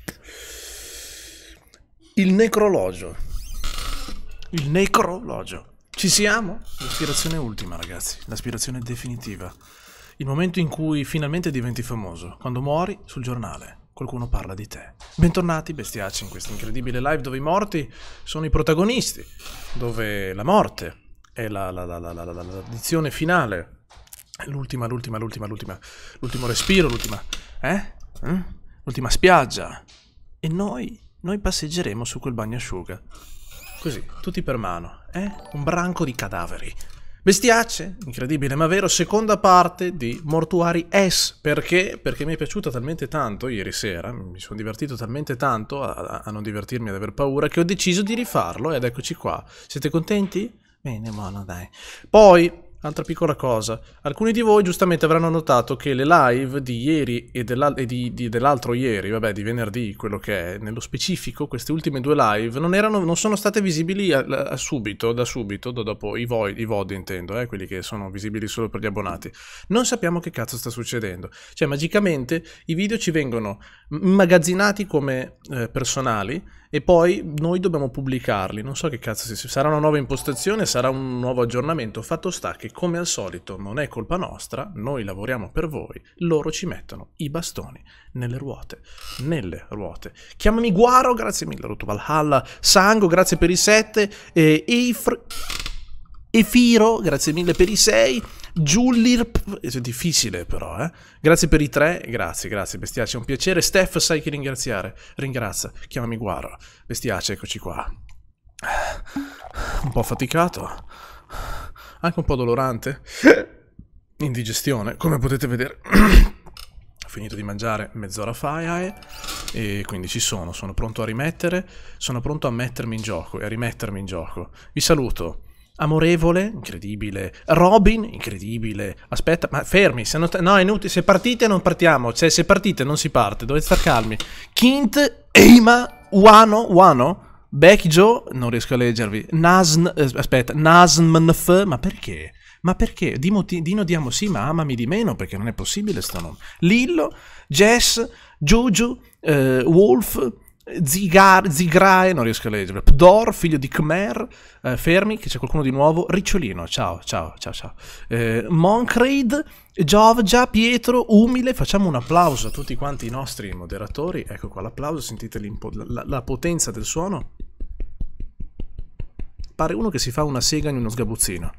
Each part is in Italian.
Il necrologio. Il necrologio. Ci siamo? L'aspirazione ultima, ragazzi. L'aspirazione definitiva. Il momento in cui finalmente diventi famoso. Quando muori sul giornale. Qualcuno parla di te. Bentornati, bestiacci, in questa incredibile live dove i morti sono i protagonisti. Dove la morte è l'addizione finale. L'ultimo respiro, l'ultima spiaggia. E noi passeggeremo su quel bagnasciuga. Così, tutti per mano, un branco di cadaveri. Bestiacce, incredibile ma vero, seconda parte di Mortuari S. Perché? Perché mi è piaciuta talmente tanto ieri sera, mi sono divertito talmente tanto a non divertirmi, ad aver paura, che ho deciso di rifarlo ed eccoci qua. Siete contenti? Bene, buono, dai. Poi, altra piccola cosa, alcuni di voi giustamente avranno notato che le live di ieri e dell'altro ieri, vabbè di venerdì, quello che è, nello specifico, queste ultime due live non sono state visibili da subito, dopo i VOD intendo, quelli che sono visibili solo per gli abbonati. Non sappiamo che cazzo sta succedendo, cioè magicamente i video ci vengono immagazzinati come personali, e poi noi dobbiamo pubblicarli, non so che cazzo sarà una nuova impostazione, sarà un nuovo aggiornamento, fatto sta che come al solito non è colpa nostra, noi lavoriamo per voi, loro ci mettono i bastoni nelle ruote, Chiamami Guaro, grazie mille, Ruto Valhalla, Sango, grazie per i 7, Efiro, grazie mille per i 6, Giullirp, è difficile però, grazie per i 3, grazie, bestiace, è un piacere. Steph, sai che ringraziare, ringrazia, chiamami Guaro, bestiace, eccoci qua. Un po' faticato, anche un po' dolorante, indigestione, come potete vedere. Ho finito di mangiare mezz'ora fa e quindi sono pronto a rimettere, sono pronto a mettermi in gioco e a rimettermi in gioco. Vi saluto. Amorevole, incredibile. Robin, incredibile. Aspetta, ma fermi, se non no, è inutile, se partite non partiamo, cioè se partite non si parte, dovete star calmi. Kint, Eima, Wano, Becky Joe, non riesco a leggervi. Nasmnf, ma perché? Ma perché? Dino diamo sì, ma amami di meno, perché non è possibile sto nome. Lillo, Jess, Juju, Wolf, Zigrae, non riesco a leggere. Pdor, figlio di Khmer, fermi, che c'è qualcuno di nuovo. Ricciolino, ciao. Moncraid, Giovgia, Pietro, Umile. Facciamo un applauso a tutti quanti i nostri moderatori. Ecco qua l'applauso, sentite la potenza del suono. Pare uno che si fa una sega in uno sgabuzzino.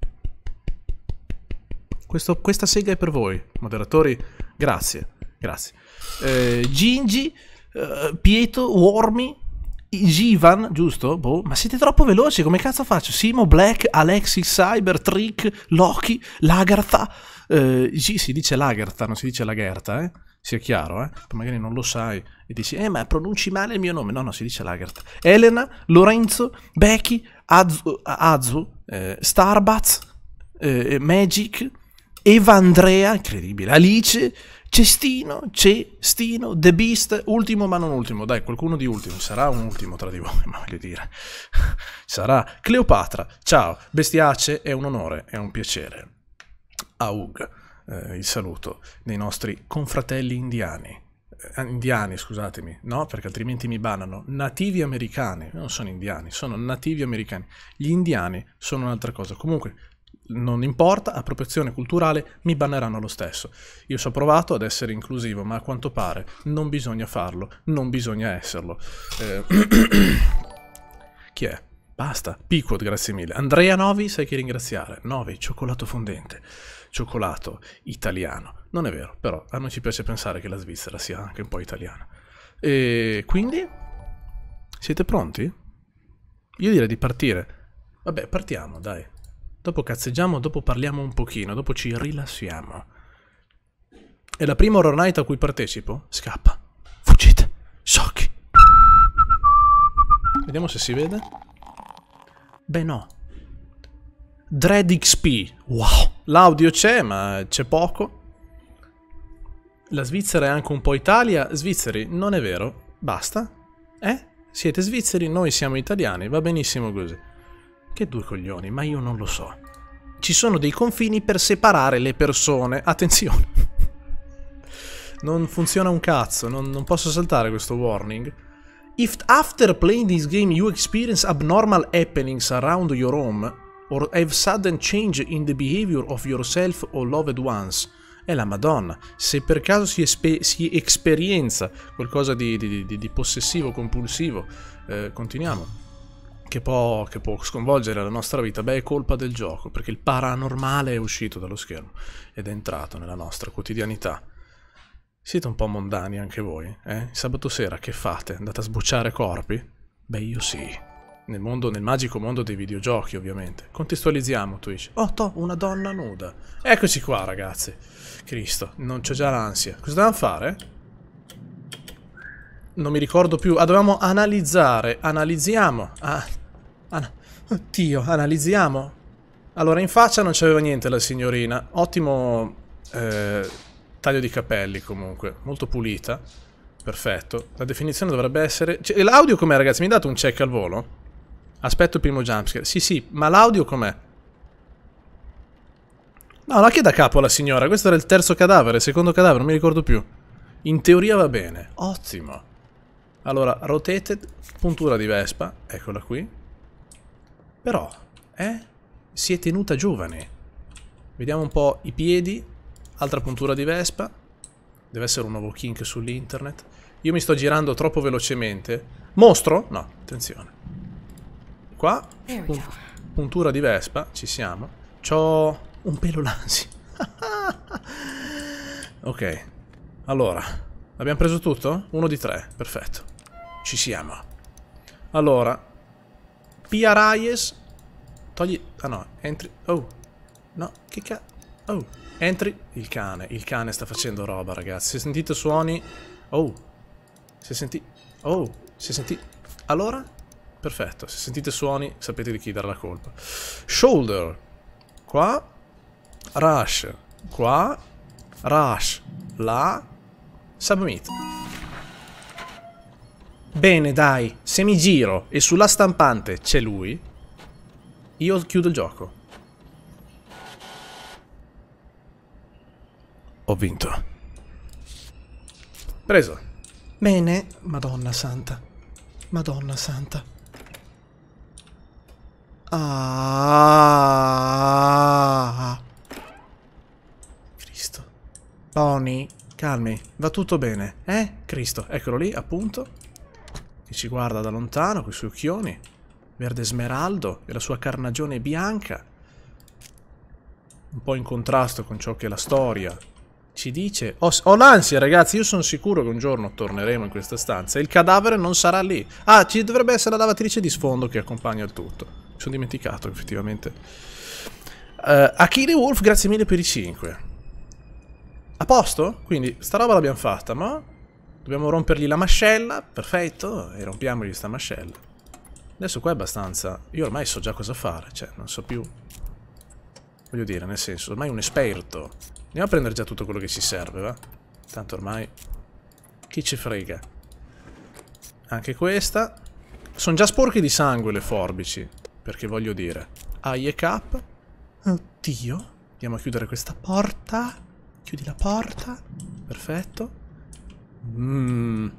Questa sega è per voi, moderatori. Grazie. Gingi, Pietro, Wormy, Givan, giusto? Boh, ma siete troppo veloci, come cazzo faccio? Simo, Black, Alexis, Cyber, Trick, Loki, Lagartha. Si dice Lagartha, non si dice Lagertha, sia chiaro, magari non lo sai e dici, ma pronunci male il mio nome. No, si dice Lagartha. Elena, Lorenzo, Becky, Azu, Starbats, Magic, Eva Andrea, incredibile, Alice, Cestino, The Beast, ultimo ma non ultimo, dai, qualcuno di ultimo, sarà un ultimo tra di voi, ma voglio dire, sarà Cleopatra, ciao, bestiace, è un onore, è un piacere. Aug, il saluto dei nostri confratelli indiani, scusatemi, no, perché altrimenti mi bannano, nativi americani, non sono indiani, sono nativi americani, gli indiani sono un'altra cosa, comunque, non importa, appropriazione culturale, mi banneranno lo stesso. Io ci ho provato ad essere inclusivo, ma a quanto pare non bisogna farlo, non bisogna esserlo. Chi è? Basta. Piquod, grazie mille. Andrea Novi, sai che ringraziare. Novi, cioccolato fondente, cioccolato italiano. Non è vero, però a noi ci piace pensare che la Svizzera sia anche un po' italiana. E quindi? Siete pronti? Io direi di partire. Vabbè, partiamo, dai. Dopo cazzeggiamo, dopo parliamo un pochino, dopo ci rilassiamo. È la prima Horror Night a cui partecipo? Scappa. Fuggite. Sciocchi. Vediamo se si vede. Beh no. DreadXP. Wow. L'audio c'è, ma c'è poco. La Svizzera è anche un po' Italia. Svizzeri, non è vero. Basta. Siete svizzeri, noi siamo italiani. Va benissimo così. Che due coglioni, ma io non lo so. Ci sono dei confini per separare le persone. Attenzione. Non funziona un cazzo, non posso saltare questo warning. If after playing this game you experience abnormal happenings around your home, or have sudden change in the behavior of yourself or loved ones, è la Madonna. Se per caso si esperienza qualcosa di possessivo, compulsivo, continuiamo, che può sconvolgere la nostra vita, beh, è colpa del gioco, perché il paranormale è uscito dallo schermo ed è entrato nella nostra quotidianità. Siete un po' mondani anche voi, eh? Sabato sera che fate? Andate a sbucciare corpi? Beh, io sì. Nel magico mondo dei videogiochi, ovviamente. Contestualizziamo Twitch. Oh, una donna nuda. Eccoci qua, ragazzi. Cristo, non c'ho già l'ansia. Cosa dobbiamo fare? Non mi ricordo più. Ah, dovevamo analizzare. Analizziamo. Oddio, analizziamo. Allora, in faccia non c'aveva niente la signorina. Ottimo taglio di capelli, comunque. Molto pulita. Perfetto. La definizione dovrebbe essere... l'audio com'è, ragazzi? Mi date un check al volo? Aspetto il primo jumpscare. Sì, ma l'audio com'è? No, la che da capo la signora. Questo era il terzo cadavere, il secondo cadavere, non mi ricordo più. In teoria va bene. Ottimo. Allora, rotated, puntura di Vespa. Eccola qui. Però, si è tenuta giovane. Vediamo un po' i piedi. Altra puntura di Vespa. Deve essere un nuovo kink sull'internet. Io mi sto girando troppo velocemente. Mostro? No, attenzione. Qua, puntura di Vespa, ci siamo. C'ho un pelo l'ansia. Ok, allora, abbiamo preso tutto? 1 di 3, perfetto. Ci siamo. Allora, Pia Reyes, togli... ah no, entri... oh, no, che cazzo... oh, entri... il cane sta facendo roba, ragazzi. Se sentite suoni... oh, se senti... oh, se senti... allora... perfetto, se sentite suoni sapete di chi dare la colpa. Shoulder. Qua. Rush. Qua. Rush. Là. Submit. Bene, dai. Se mi giro e sulla stampante c'è lui, io chiudo il gioco. Ho vinto. Preso. Bene. Madonna santa. Madonna santa. Cristo. Pony, calmi, va tutto bene, Cristo, eccolo lì, appunto, che ci guarda da lontano con i suoi occhioni, verde smeraldo e la sua carnagione bianca, un po' in contrasto con ciò che la storia ci dice. Ho l'ansia, ragazzi, io sono sicuro che un giorno torneremo in questa stanza e il cadavere non sarà lì. Ah, ci dovrebbe essere la lavatrice di sfondo che accompagna il tutto. Mi sono dimenticato, effettivamente. Achille Wolf, grazie mille per i 5. A posto? Quindi, sta roba l'abbiamo fatta, ma... dobbiamo rompergli la mascella. Perfetto, e rompiamogli sta mascella. Adesso qua è abbastanza... io ormai so già cosa fare, cioè, non so più... voglio dire, nel senso, ormai un esperto. Andiamo a prendere già tutto quello che ci serve, va? Tanto ormai... chi ci frega? Anche questa. Sono già sporche di sangue le forbici. Perché voglio dire... aie cap. Oddio. Andiamo a chiudere questa porta. Chiudi la porta. Perfetto. Non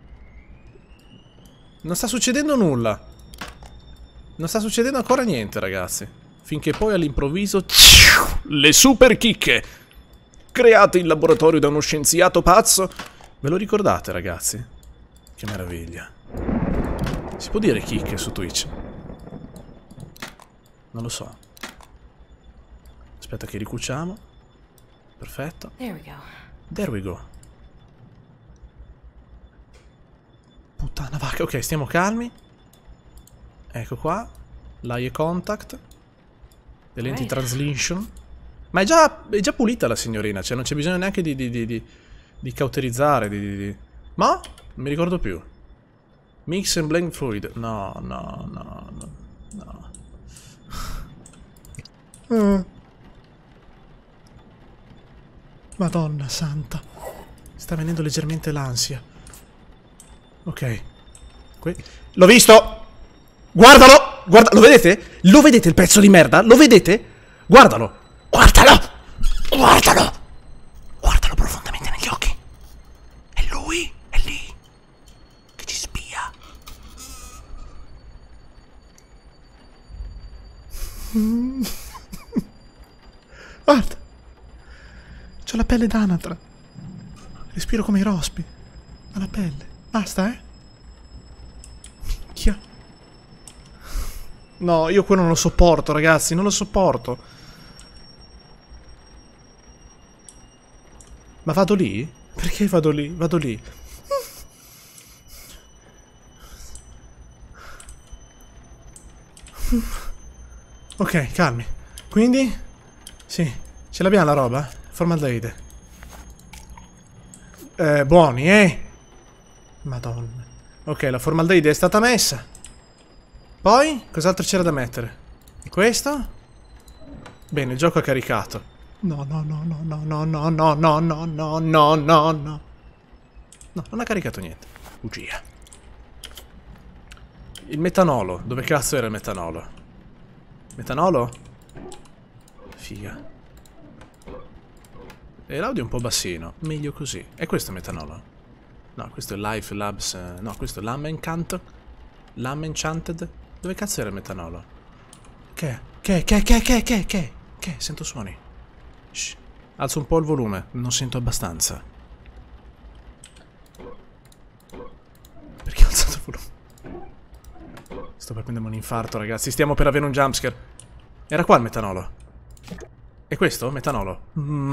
sta succedendo nulla. Non sta succedendo ancora niente, ragazzi. Finché poi all'improvviso... le super chicche! Create in laboratorio da uno scienziato pazzo. Ve lo ricordate, ragazzi? Che meraviglia. Si può dire chicche su Twitch? Non lo so. Aspetta che ricuciamo. Perfetto. There we go. Puttana vacca. Ok, stiamo calmi. Ecco qua. L'eye contact. Le lenti translation. Ma è già pulita la signorina. Cioè non c'è bisogno neanche di cauterizzare. Ma? Non mi ricordo più. Mix and blend fluid. No. Madonna santa. Sta venendo leggermente l'ansia. Ok. L'ho visto! Guardalo! Lo vedete? Lo vedete il pezzo di merda? Lo vedete? Guardalo! Guardalo! Guardalo! Guardalo profondamente negli occhi. Guarda. C'ho la pelle d'anatra. Respiro come i rospi. Alla pelle. Basta, Minchia. No, io quello non lo sopporto, ragazzi. Non lo sopporto. Ma vado lì? Perché vado lì? Vado lì. Ok, calmi. Quindi? Sì, ce l'abbiamo la roba? Formaldeide. Buoni, Madonna. Ok, la formaldeide è stata messa. Poi, cos'altro c'era da mettere? Questo? Bene, il gioco è caricato. No, no, no, no, no, no, no, no, no, no, no, no, no, no. No, non ha caricato niente. Bugia. Il metanolo. Dove cazzo era il metanolo? Metanolo? Figa. E l'audio è un po' bassino. Meglio così. E questo è metanolo? No, questo è Life Labs. No, questo è Lamencant. Lamenchanted. Dove cazzo era il metanolo? Che? Sento suoni. Shh. Alzo un po' il volume. Non sento abbastanza. Perché ho alzato il volume? Sto per prendermi un infarto, ragazzi. Stiamo per avere un jumpscare. Era qua il metanolo. E questo? Metanolo.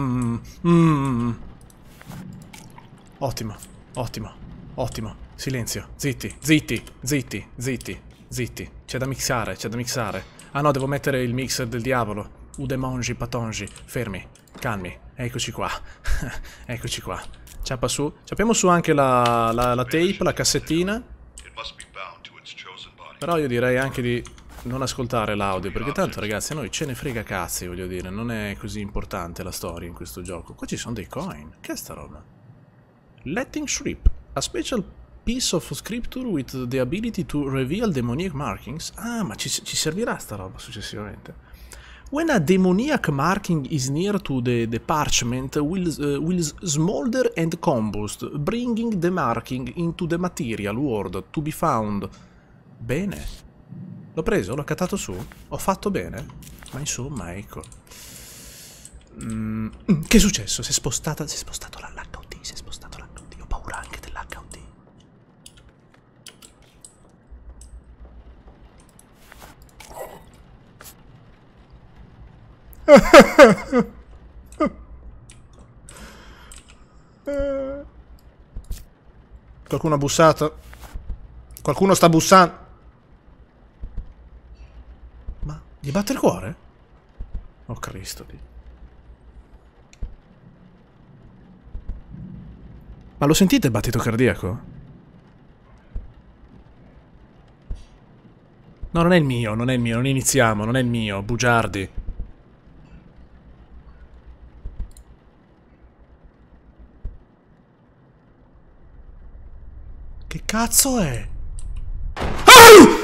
Ottimo. Ottimo. Ottimo. Silenzio. Zitti. Zitti. Zitti. Zitti. Zitti. C'è da mixare. C'è da mixare. Ah no, devo mettere il mixer del diavolo. Udemongi, patongi. Fermi. Calmi. Eccoci qua. Eccoci qua. Ciappa su. Ciappiamo su anche la tape, la cassettina. Però io direi anche di non ascoltare l'audio, perché tanto, ragazzi, a noi ce ne frega cazzi, voglio dire. Non è così importante la storia in questo gioco. Qua ci sono dei coin. Che è sta roba? Letting Shrimp. A special piece of scripture with the ability to reveal demoniac markings. Ah, ma ci servirà sta roba successivamente. When a demoniac marking is near to the parchment, will smolder and combust, bringing the marking into the material world to be found. Bene. L'ho preso? L'ho cattato su? Ho fatto bene? Ma insomma, ecco. Che è successo? Si è spostato l'HUD. Si è spostato l'HUD. Ho paura anche dell'HUD. Qualcuno ha bussato? Qualcuno sta bussando? Ma gli batte il cuore? Oh Cristo. Ma lo sentite il battito cardiaco? No, non è il mio, non iniziamo, non è il mio, bugiardi. Che cazzo è? Ah!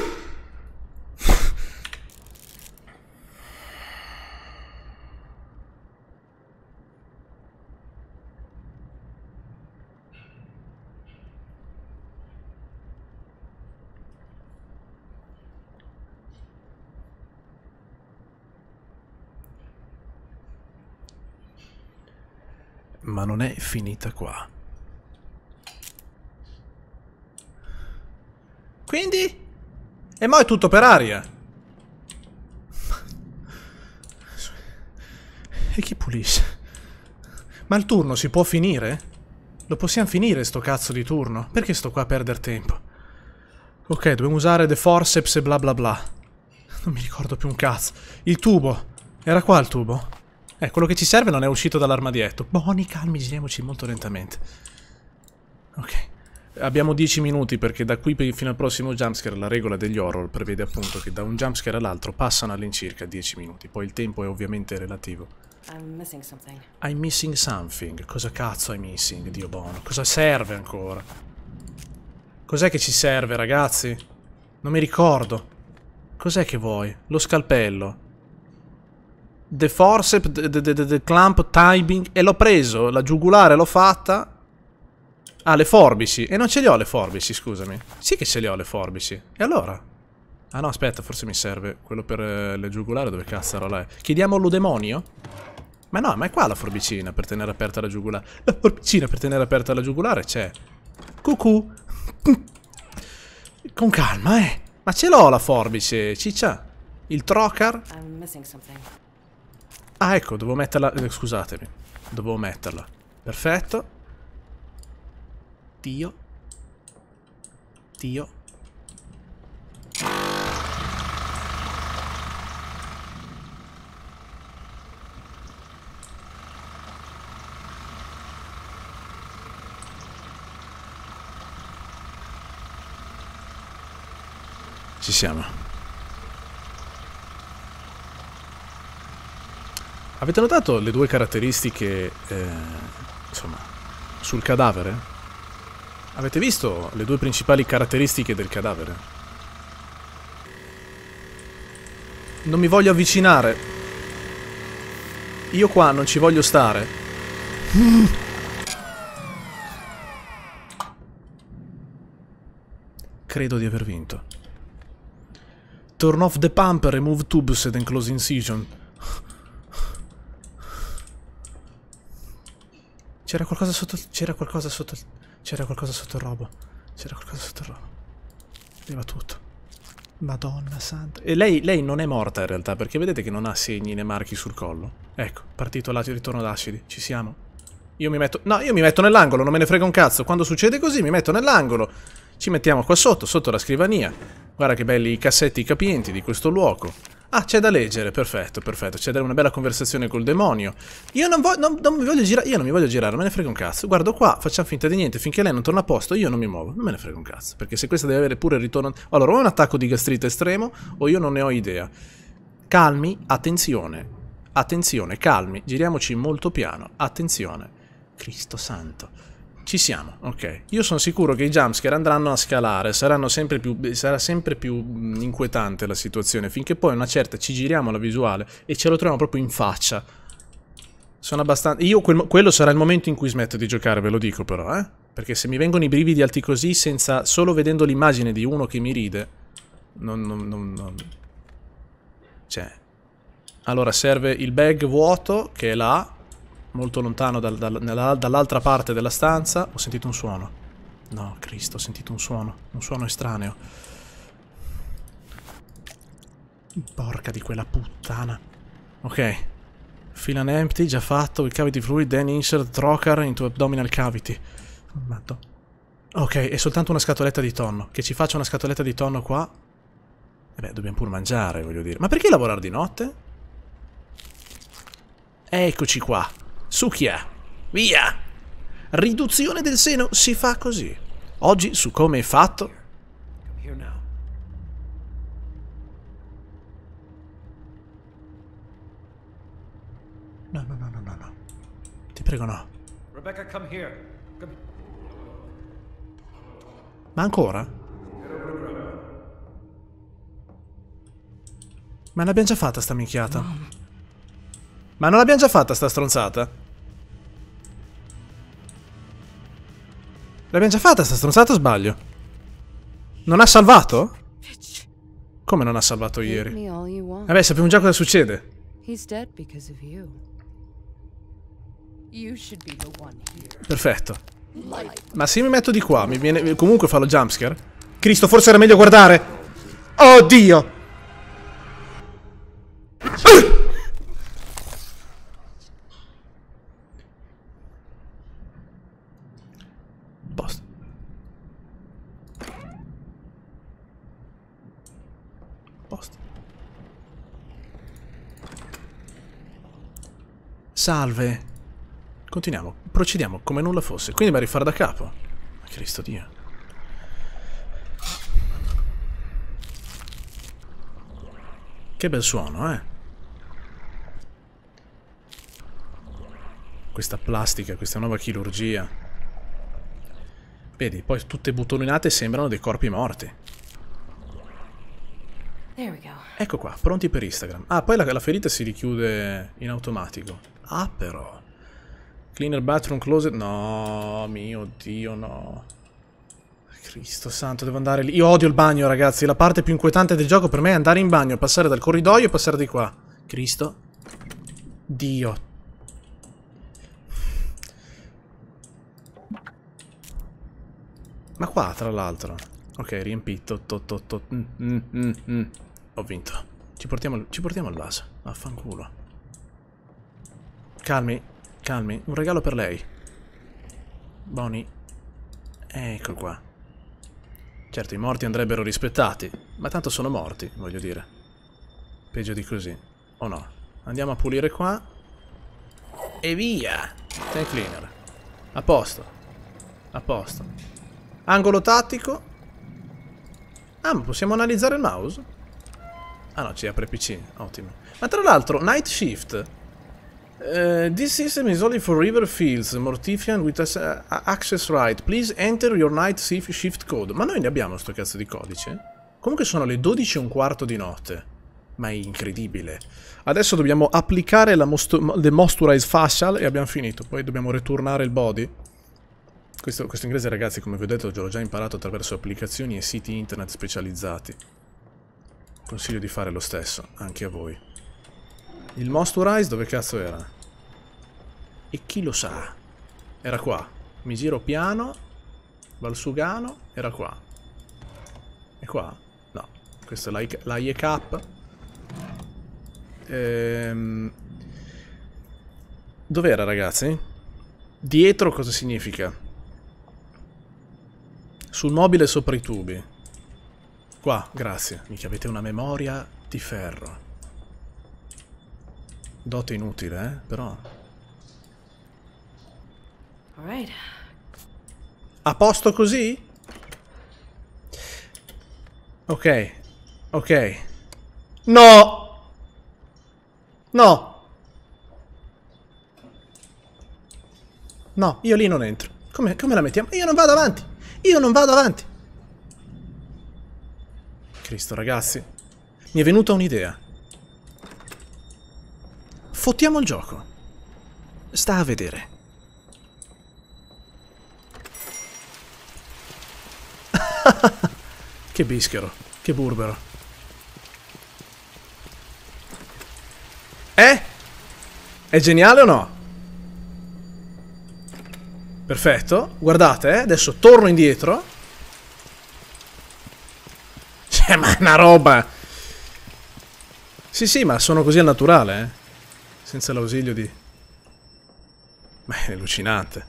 Ma non è finita qua. Quindi? E mo' è tutto per aria. E chi pulisce? Ma il turno si può finire? Lo possiamo finire sto cazzo di turno? Perché sto qua a perdere tempo? Ok, dobbiamo usare the forceps e bla bla bla. Non mi ricordo più un cazzo. Il tubo. Era qua il tubo? Quello che ci serve non è uscito dall'armadietto. Buoni, calmi, giriamoci molto lentamente. Ok. Abbiamo 10 minuti perché da qui fino al prossimo jumpscare la regola degli horror prevede appunto che da un jumpscare all'altro passano all'incirca 10 minuti. Poi il tempo è ovviamente relativo. I'm missing something. Cosa cazzo è missing, Dio buono? Cosa serve ancora? Cos'è che ci serve, ragazzi? Non mi ricordo. Cos'è che vuoi? Lo scalpello. The forceps, the clamp, timing. E l'ho preso, la giugulare l'ho fatta. Ah, le forbici. E non ce le ho le forbici, scusami. Sì che ce le ho le forbici. E allora? Ah no, aspetta, forse mi serve quello per le giugulare. Dove cazzarola è? Chiediamo lo demonio? Ma no, ma è qua la forbicina per tenere aperta la giugulare. La forbicina per tenere aperta la giugulare c'è. Cucù. Con calma, Ma ce l'ho la forbice, ciccia. Il trocar. Ah, ecco, dovevo metterla... scusatemi. Dovevo metterla. Perfetto. Dio. Dio. Ci siamo. Avete notato le due caratteristiche, insomma, sul cadavere? Avete visto le due principali caratteristiche del cadavere? Non mi voglio avvicinare. Io qua non ci voglio stare. Credo di aver vinto. Turn off the pump, remove tubes and close incision. C'era qualcosa sotto... C'era qualcosa sotto il robo. C'era qualcosa sotto il robo. Vedeva tutto. Madonna santa. E lei non è morta in realtà, perché vedete che non ha segni né marchi sul collo. Ecco, partito l'acido, ritorno d'acidi. Ci siamo. Io mi metto... No, io mi metto nell'angolo, non me ne frega un cazzo. Quando succede così mi metto nell'angolo. Ci mettiamo qua sotto la scrivania. Guarda che belli i cassetti capienti di questo luogo. Ah, c'è da leggere, perfetto, perfetto. C'è da una bella conversazione col demonio. Io non mi voglio girare, io non mi voglio girare, non me ne frega un cazzo. Guardo qua, facciamo finta di niente, finché lei non torna a posto, io non mi muovo, non me ne frega un cazzo. Perché se questa deve avere pure il ritorno... Allora, o è un attacco di gastrite estremo, o io non ne ho idea. Calmi, attenzione. Attenzione, calmi, giriamoci molto piano. Attenzione. Cristo santo. Ci siamo, ok. Io sono sicuro che i jumpscare andranno a scalare, sarà sempre più inquietante la situazione, finché poi una certa ci giriamo alla visuale e ce lo troviamo proprio in faccia. Sono abbastanza... quello sarà il momento in cui smetto di giocare, ve lo dico però, Perché se mi vengono i brividi alti così, senza... solo vedendo l'immagine di uno che mi ride... Non... Cioè... Allora serve il bag vuoto, che è là... Molto lontano dall'altra parte della stanza. Ho sentito un suono. No, Cristo, ho sentito un suono estraneo. Porca di quella puttana. Ok. Fill and empty, già fatto. Il cavity fluid, then insert trocar into abdominal cavity. Matto. Ok, è soltanto una scatoletta di tonno. Che ci faccia una scatoletta di tonno qua. E beh, dobbiamo pur mangiare, voglio dire. Ma perché lavorare di notte? Eccoci qua. Succhia. Via. Riduzione del seno si fa così. Oggi su come è fatto. No. Ti prego no. Rebecca, come here. Ma ancora? Ma l'abbiamo già fatta sta minchiata. Ma non l'abbiamo già fatta sta stronzata? L'abbiamo già fatta sta stronzata o sbaglio? Non ha salvato? Come non ha salvato ieri? Vabbè, sappiamo già cosa succede. Perfetto. Ma se io mi metto di qua, mi viene... Comunque fa lo jumpscare? Cristo, forse era meglio guardare. Oddio! Posto. Posto. Salve. Continuiamo, procediamo come nulla fosse. Quindi va a rifare da capo. Ma Cristo Dio. Che bel suono, Questa plastica, questa nuova chirurgia. Vedi, poi tutte buttonate sembrano dei corpi morti. Ecco qua, pronti per Instagram. Ah, poi la ferita si richiude in automatico. Ah, però. Cleaner bathroom closet. No, mio Dio, no. Cristo santo, devo andare lì. Io odio il bagno, ragazzi. La parte più inquietante del gioco per me è andare in bagno, passare dal corridoio e passare di qua. Cristo. Dio. Ma qua, tra l'altro. Ok, riempito. Ho vinto. Ci portiamo il vaso. Vaffanculo. Calmi, calmi. Un regalo per lei. Bonnie. Ecco qua. Certo, i morti andrebbero rispettati, ma tanto sono morti, voglio dire. Peggio di così. O no? Andiamo a pulire qua. E via! Tank cleaner. A posto. A posto. Angolo tattico. Ah, ma possiamo analizzare il mouse? Ah no, ci apre PC. Ottimo. Ma tra l'altro, Night Shift. This system is only for river fields, Mortifian with access right. Please enter your night shift code. Ma noi ne abbiamo sto cazzo di codice? Comunque sono le 12:15 di notte. Ma è incredibile. Adesso dobbiamo applicare the Moisturize Facial e abbiamo finito. Poi dobbiamo ritornare il body. Questo inglese, ragazzi, come vi ho detto, l'ho già imparato attraverso applicazioni e siti internet specializzati. Consiglio di fare lo stesso, anche a voi. Il Moisturize dove cazzo era? E chi lo sa? Era qua. Mi giro piano. Valsugano. Era qua. E qua? No. Questo è l'IECAP. Dov'era, ragazzi? Dietro cosa significa? Sul mobile sopra i tubi. Qua, grazie. Mica avete una memoria di ferro. Dote inutile, però. Alright. A posto così? Ok. Ok. No! No! No, io lì non entro. Come la mettiamo? Io non vado avanti! Io non vado avanti! Cristo, ragazzi. Mi è venuta un'idea. Fottiamo il gioco. Sta a vedere. Che bischero. Che burbero. È geniale o no? Perfetto. Guardate, adesso torno indietro. Cioè, ma è una roba. Sì, ma sono così al naturale, senza l'ausilio di... Ma è allucinante.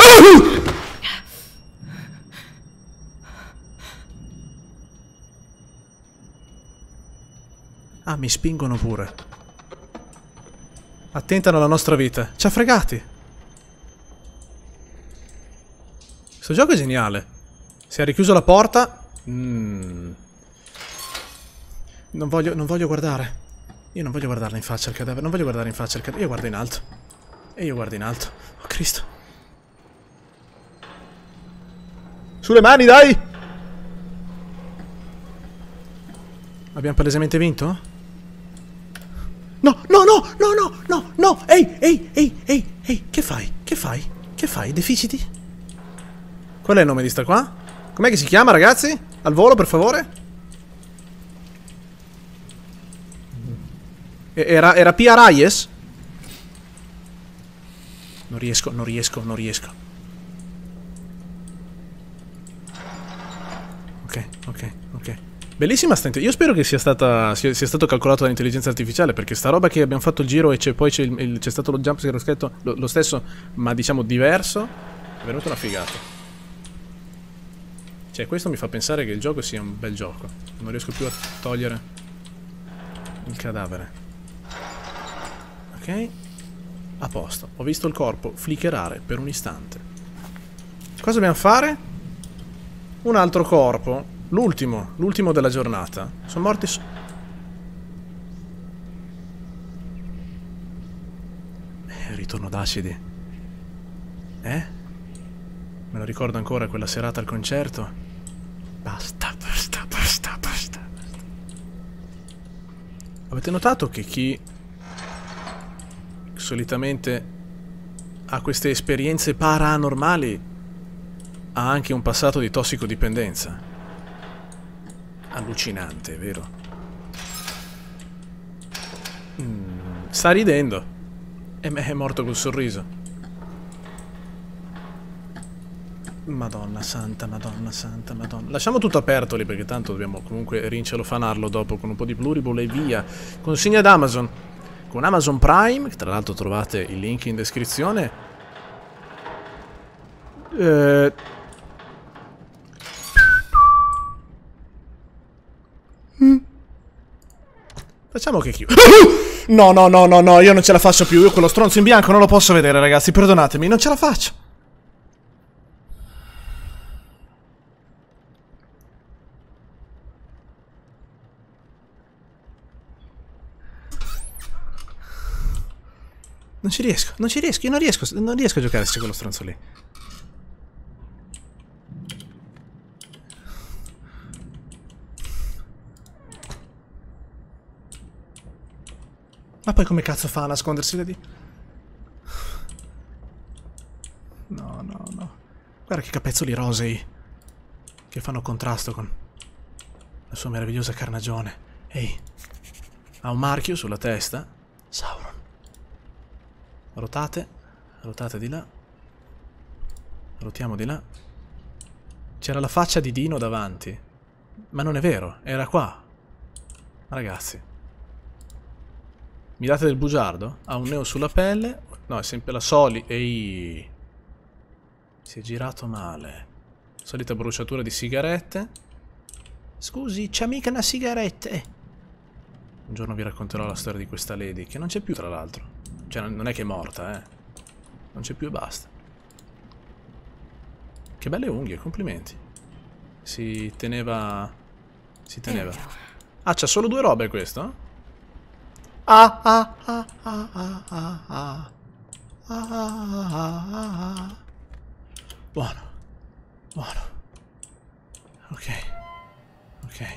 Ah, mi spingono pure. Attentano alla nostra vita. Ci ha fregati. Questo gioco è geniale. Si è richiuso la porta. Non voglio guardare. Io non voglio guardarla in faccia il cadavere. Non voglio guardare in faccia il cadavere. Io guardo in alto. E io guardo in alto. Oh Cristo. Sulle mani, dai! Abbiamo palesemente vinto? No, no, no, no, no, no, no! Ehi! Che fai? Che fai? Che fai? Deficiti? Qual è il nome di sta qua? Com'è che si chiama, ragazzi? Al volo, per favore? Era Pia Reyes? Non riesco. Ok. Bellissima sta. Io spero che sia stato calcolato dall'intelligenza artificiale, perché sta roba che abbiamo fatto il giro e c'è stato lo jumpscare lo stesso, ma diciamo diverso. È venuta una figata. Cioè, questo mi fa pensare che il gioco sia un bel gioco. Non riesco più a togliere il cadavere. Ok. A posto. Ho visto il corpo flickerare per un istante. Cosa dobbiamo fare? Un altro corpo. L'ultimo della giornata. Sono morti... ritorno d'acidi. Me lo ricordo ancora quella serata al concerto. Basta. Avete notato che chi solitamente ha queste esperienze paranormali ha anche un passato di tossicodipendenza? Allucinante, vero? Sta ridendo. E è morto col sorriso. Madonna santa, madonna santa, madonna. Lasciamo tutto aperto lì perché tanto dobbiamo comunque rincelofanarlo dopo con un po' di pluriball e via. Consegna ad Amazon. Con Amazon Prime, che tra l'altro trovate il link in descrizione. Facciamo che chiudo. No, no, no, no, no, io non ce la faccio più. Io quello stronzo in bianco non lo posso vedere, ragazzi. Perdonatemi, non ce la faccio. Non ci riesco, non ci riesco, io non riesco a giocare se c'è quello stronzo lì. Ma poi come cazzo fa a nascondersi da di... No, no, no. Guarda che capezzoli rosei che fanno contrasto con la sua meravigliosa carnagione. Ehi, ha un marchio sulla testa. Sauron. Rotate, rotate di là. Rotiamo di là. C'era la faccia di Dino davanti. Ma non è vero, era qua. Ragazzi. Mi date del bugiardo? Ha un neo sulla pelle. No, è sempre la solita. Ehi. Si è girato male. Solita bruciatura di sigarette. Scusi, c'è mica una sigaretta? Un giorno vi racconterò la storia di questa lady, che non c'è più tra l'altro. Cioè, non è che è morta, Non c'è più e basta. Che belle unghie, complimenti. Si teneva... Si teneva. Ah, c'ha solo due robe questo? Ah, ah, ah, ah, ah, ah, ah. Ah. Buono. Buono. Ok. Ok.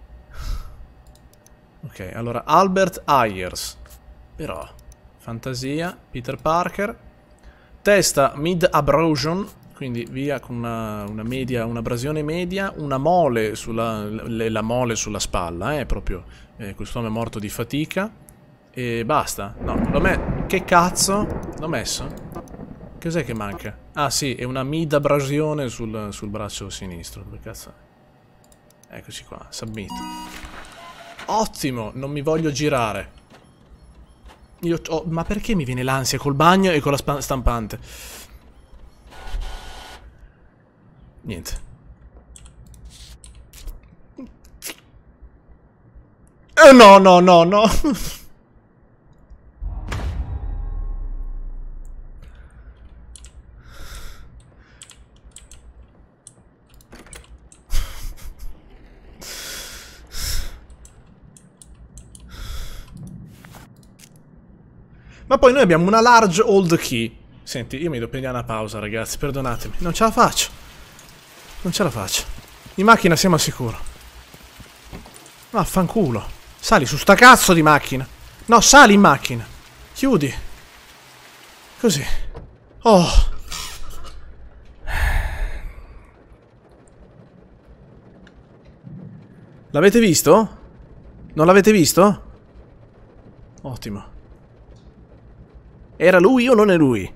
Ok, allora Albert Ayers. Però fantasia, Peter Parker. Testa mid abrasion, quindi via con una media, un'abrasione media, una mole sulla la mole sulla spalla, proprio quest'uomo è morto di fatica e basta. No, che cazzo? L'ho messo? Cos'è che manca? Ah sì, è una mid abrasione sul braccio sinistro. Dove cazzo è? Eccoci qua, submit. Ottimo, non mi voglio girare. Ma perché mi viene l'ansia col bagno e con la stampante? Niente. No, no, no, no. Ma poi noi abbiamo una large old key. Senti, io mi devo prendere una pausa, ragazzi, perdonatemi. Non ce la faccio. Non ce la faccio. In macchina siamo al sicuro. Vaffanculo. Sali su sta cazzo di macchina. No, sali in macchina. Chiudi. Così. Oh. L'avete visto? Non l'avete visto? Ottimo. Era lui o non è lui?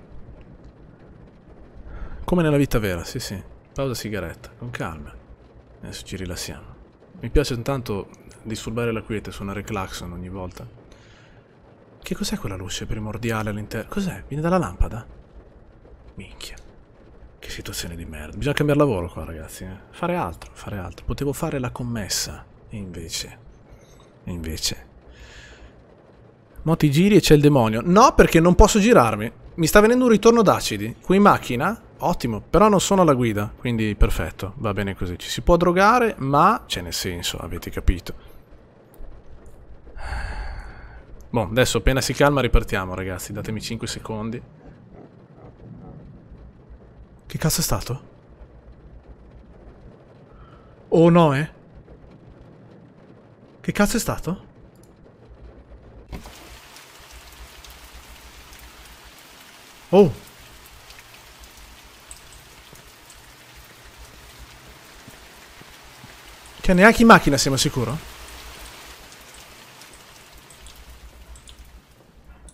Come nella vita vera, sì sì. Pausa sigaretta, con calma. Adesso ci rilassiamo. Mi piace intanto disturbare la quiete, suonare clacson ogni volta. Che cos'è quella luce primordiale all'interno? Cos'è? Viene dalla lampada? Minchia. Che situazione di merda. Bisogna cambiare lavoro qua, ragazzi. Fare altro, fare altro. Potevo fare la commessa. E invece... Mo' ti giri e c'è il demonio. No, perché non posso girarmi. Mi sta venendo un ritorno d'acidi. Qui in macchina? Ottimo. Però non sono alla guida. Quindi perfetto. Va bene così. Ci si può drogare, ma c'è nel senso, avete capito. Boh, adesso appena si calma ripartiamo, ragazzi. Datemi 5 secondi. Che cazzo è stato? Oh no, eh? Che cazzo è stato? Oh! Che neanche in macchina siamo sicuro?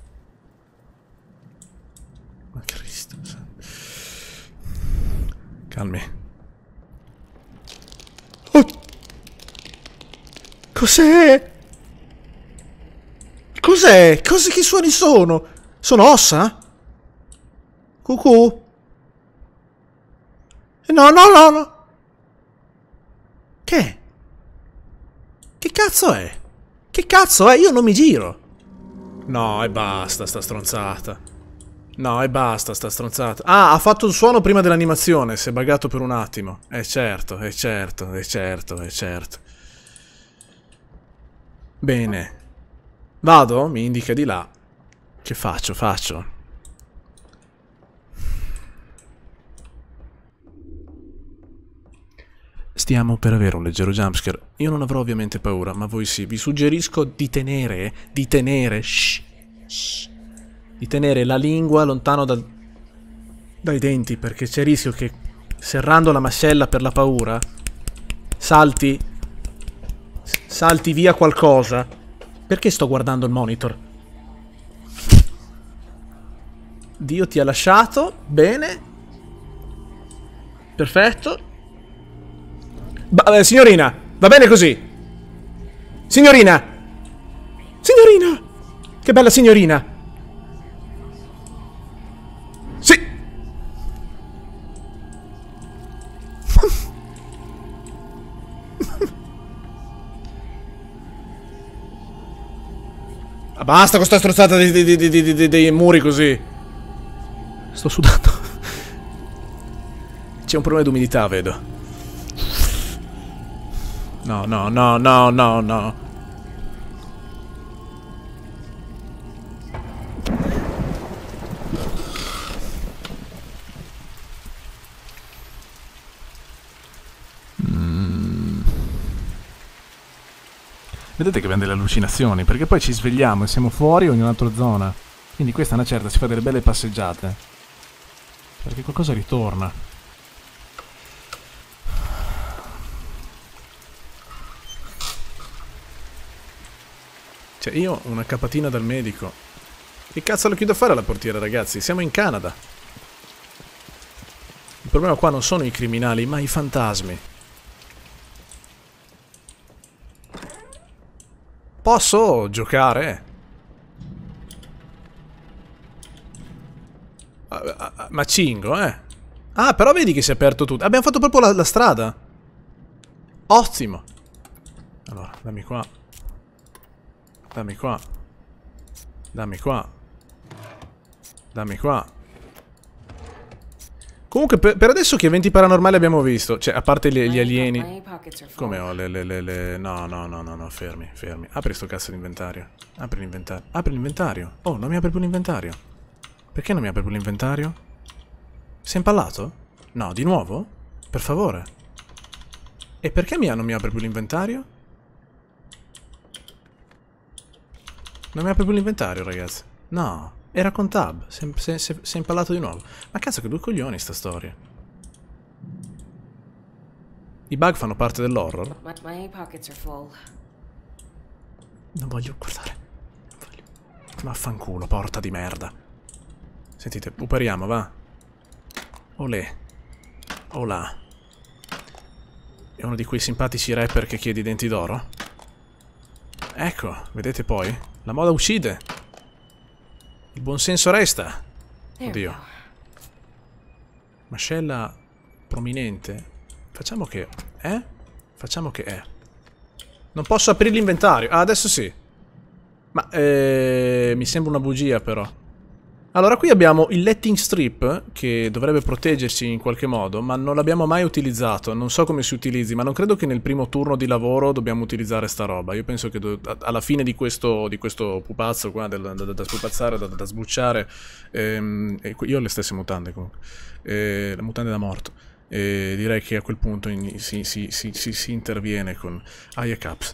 Ma Cristo. Calmi. Oh! Cos'è? Cos'è? Che suoni sono? Sono ossa? Cucù? No, no, no, no. Che? Che cazzo è? Che cazzo è? Io non mi giro. No, e basta sta stronzata. No, e basta sta stronzata. Ah, ha fatto il suono prima dell'animazione. Si è buggato per un attimo. Certo, certo, certo. Bene. Vado? Mi indica di là. Che faccio? Faccio. Stiamo per avere un leggero jumpscare. Io non avrò ovviamente paura, ma voi sì. Vi suggerisco di tenere, shh, di tenere la lingua lontano dai denti, perché c'è il rischio che serrando la mascella per la paura salti via qualcosa. Perché sto guardando il monitor? Dio ti ha lasciato, bene. Perfetto. Signorina, va bene così. Signorina! Signorina! Che bella signorina! Sì! Basta con sta strozzata dei muri così. Sto sudando. C'è un problema d'umidità, vedo. No, no, no, no, no, no. Vedete che abbiamo delle allucinazioni, perché poi ci svegliamo e siamo fuori o in un'altra zona. Quindi questa è una certa, si fa delle belle passeggiate. Perché qualcosa ritorna. Cioè, io una capatina dal medico. Che cazzo lo chiudo a fare alla portiera, ragazzi? Siamo in Canada. Il problema qua non sono i criminali, ma i fantasmi. Posso giocare? Ma cingo, eh? Ah, però vedi che si è aperto tutto. Abbiamo fatto proprio la strada. Ottimo. Allora, dammi qua. Dammi qua. Dammi qua. Dammi qua. Comunque, per adesso che eventi paranormali abbiamo visto? Cioè, a parte gli alieni. Come ho No, no, no, no, no, fermi, fermi. Apri sto cazzo d'inventario. Apri l'inventario. Apri l'inventario. Oh, non mi apre più l'inventario. Perché non mi apre più l'inventario? Sei impallato? No, di nuovo? Per favore. E perché non mi apre più l'inventario? Non mi apre più l'inventario, ragazzi. No, era con tab. Si è impallato di nuovo. Ma cazzo, che due coglioni sta storia. I bug fanno parte dell'horror? Non voglio guardare. Non voglio. Ma affanculo, porta di merda. Sentite, upariamo, va. Olè. Olà. È uno di quei simpatici rapper che chiede i denti d'oro? Ecco, vedete poi? La moda uccide. Il buonsenso resta. Oddio. Mascella prominente. Facciamo che... Facciamo che... Non posso aprire l'inventario. Ah, adesso sì. Ma, mi sembra una bugia, però. Allora, qui abbiamo il letting strip, che dovrebbe proteggerci in qualche modo, ma non l'abbiamo mai utilizzato. Non so come si utilizzi, ma non credo che nel primo turno di lavoro dobbiamo utilizzare sta roba. Io penso che alla fine di questo pupazzo qua, da spupazzare, da sbucciare, io ho le stesse mutande comunque, le mutande da morto. Direi che a quel punto si interviene con Aya Caps.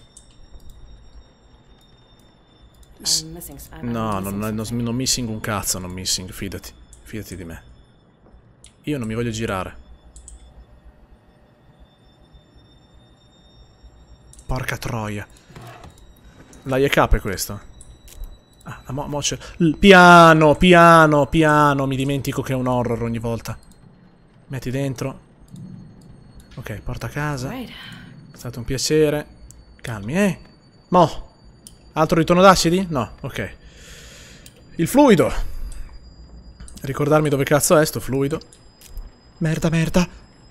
No, non missing un cazzo, non missing, fidati. Fidati di me. Io non mi voglio girare. Porca troia. La IK è questo. Ah, mo c'è... Piano, piano, piano. Mi dimentico che è un horror ogni volta. Metti dentro. Ok, porta a casa. È stato un piacere. Calmi, Mo. Altro ritorno d'acidi? No, ok. Il fluido. Ricordarmi dove cazzo è sto fluido. Merda, merda.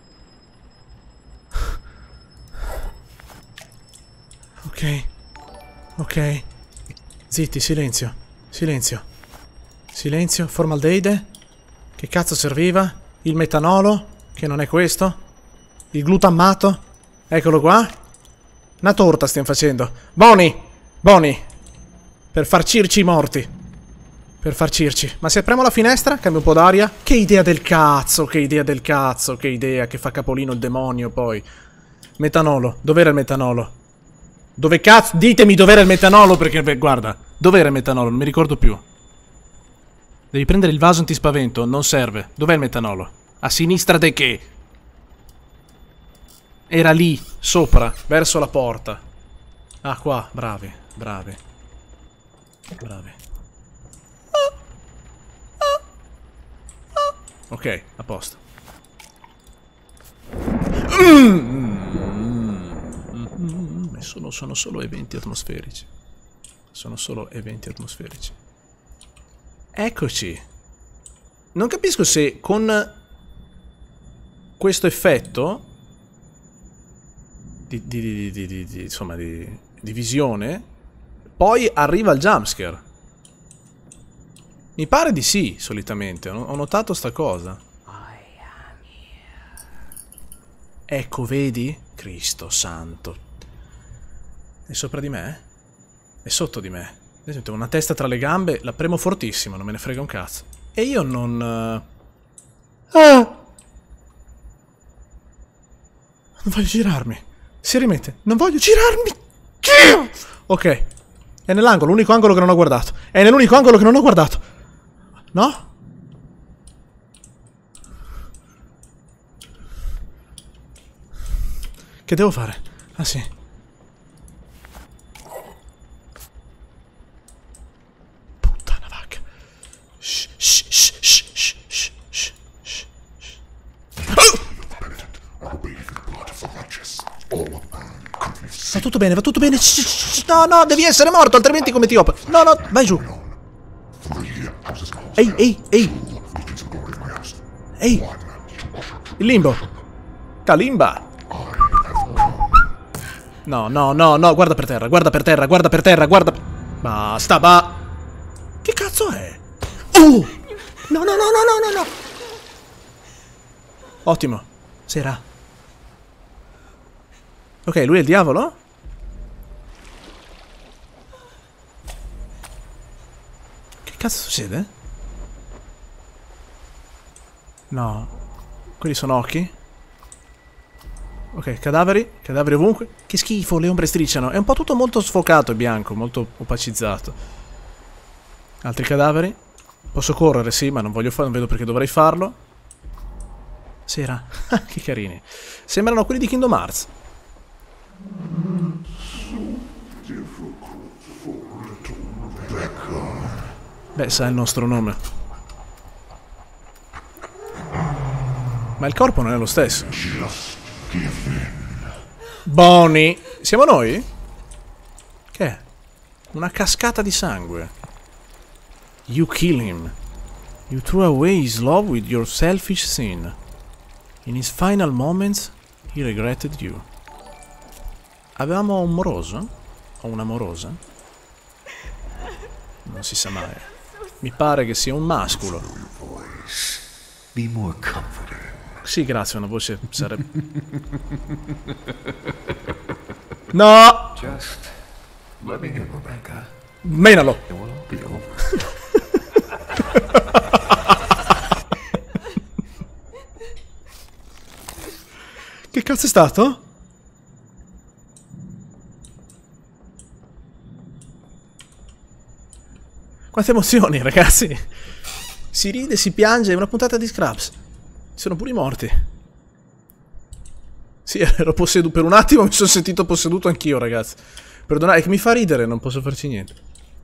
Ok. Ok. Zitti, silenzio. Silenzio. Silenzio, formaldeide. Che cazzo serviva? Il metanolo? Che non è questo? Il glutammato? Eccolo qua. Una torta stiamo facendo. Boni! Boni! Per farcirci i morti. Per farcirci. Ma se apriamo la finestra, cambia un po' d'aria. Che idea del cazzo, che idea del cazzo, che idea, che fa capolino il demonio poi. Metanolo. Dov'era il metanolo? Dove cazzo? Ditemi dov'era il metanolo perché, beh, guarda. Dov'era il metanolo? Non mi ricordo più. Devi prendere il vaso antispavento, non serve. Dov'è il metanolo? A sinistra di che? Era lì, sopra, verso la porta. Ah, qua, bravi, bravi. Bravi. Ok, a posto. Sono solo eventi atmosferici. Sono solo eventi atmosferici. Eccoci. Non capisco se con questo effetto insomma di visione poi arriva il jumpscare. Mi pare di sì, solitamente. Ho notato sta cosa. Ecco, vedi? Cristo santo. È sopra di me? È sotto di me. Ad esempio, ho una testa tra le gambe, la premo fortissimo, non me ne frega un cazzo. E io non... Non voglio girarmi. Seriamente, non voglio girarmi. Ok. È nell'angolo, l'unico angolo che non ho guardato. È nell'unico angolo che non ho guardato. No? Che devo fare? Ah sì. Puttana vacca. Shh, shh, shh, shh, shh, shh, shh, shh, shh. Va tutto bene, va tutto bene. No, no, devi essere morto, altrimenti come ti opero? No, no, vai giù. Ehi, ehi, ehi. Ehi. Il limbo. Kalimba. No, no, no, no, guarda per terra, guarda per terra, guarda per terra, guarda... Basta, Che cazzo è? No, no, no, no, no, no, no. Ottimo. Sera. Ok, lui è il diavolo? Che cazzo succede? No. Quelli sono occhi? Ok, cadaveri ovunque. Che schifo, le ombre strisciano. È un po' tutto molto sfocato e bianco, molto opacizzato. Altri cadaveri. Posso correre, sì, ma non voglio farlo, non vedo perché dovrei farlo. Sera. Che carini. Sembrano quelli di Kingdom Hearts. Beh, sa il nostro nome. Ma il corpo non è lo stesso. Bonnie. Siamo noi? Che è? Una cascata di sangue. You kill him. You threw away his love with your selfish sin. In his final moments, he regretted you. Avevamo un moroso? O una morosa? Non si sa mai. Mi pare che sia un mascolo. Be more comforting. Sì, grazie, una voce sarebbe... No! Just let me in, Rebecca. Menalo! And we'll all be over. Che cazzo è stato? Quante emozioni, ragazzi! Si ride, si piange, è una puntata di Scraps. Ci sono pure i morti. Sì, ero posseduto. Per un attimo mi sono sentito posseduto anch'io, ragazzi. Perdonate, è che mi fa ridere, non posso farci niente.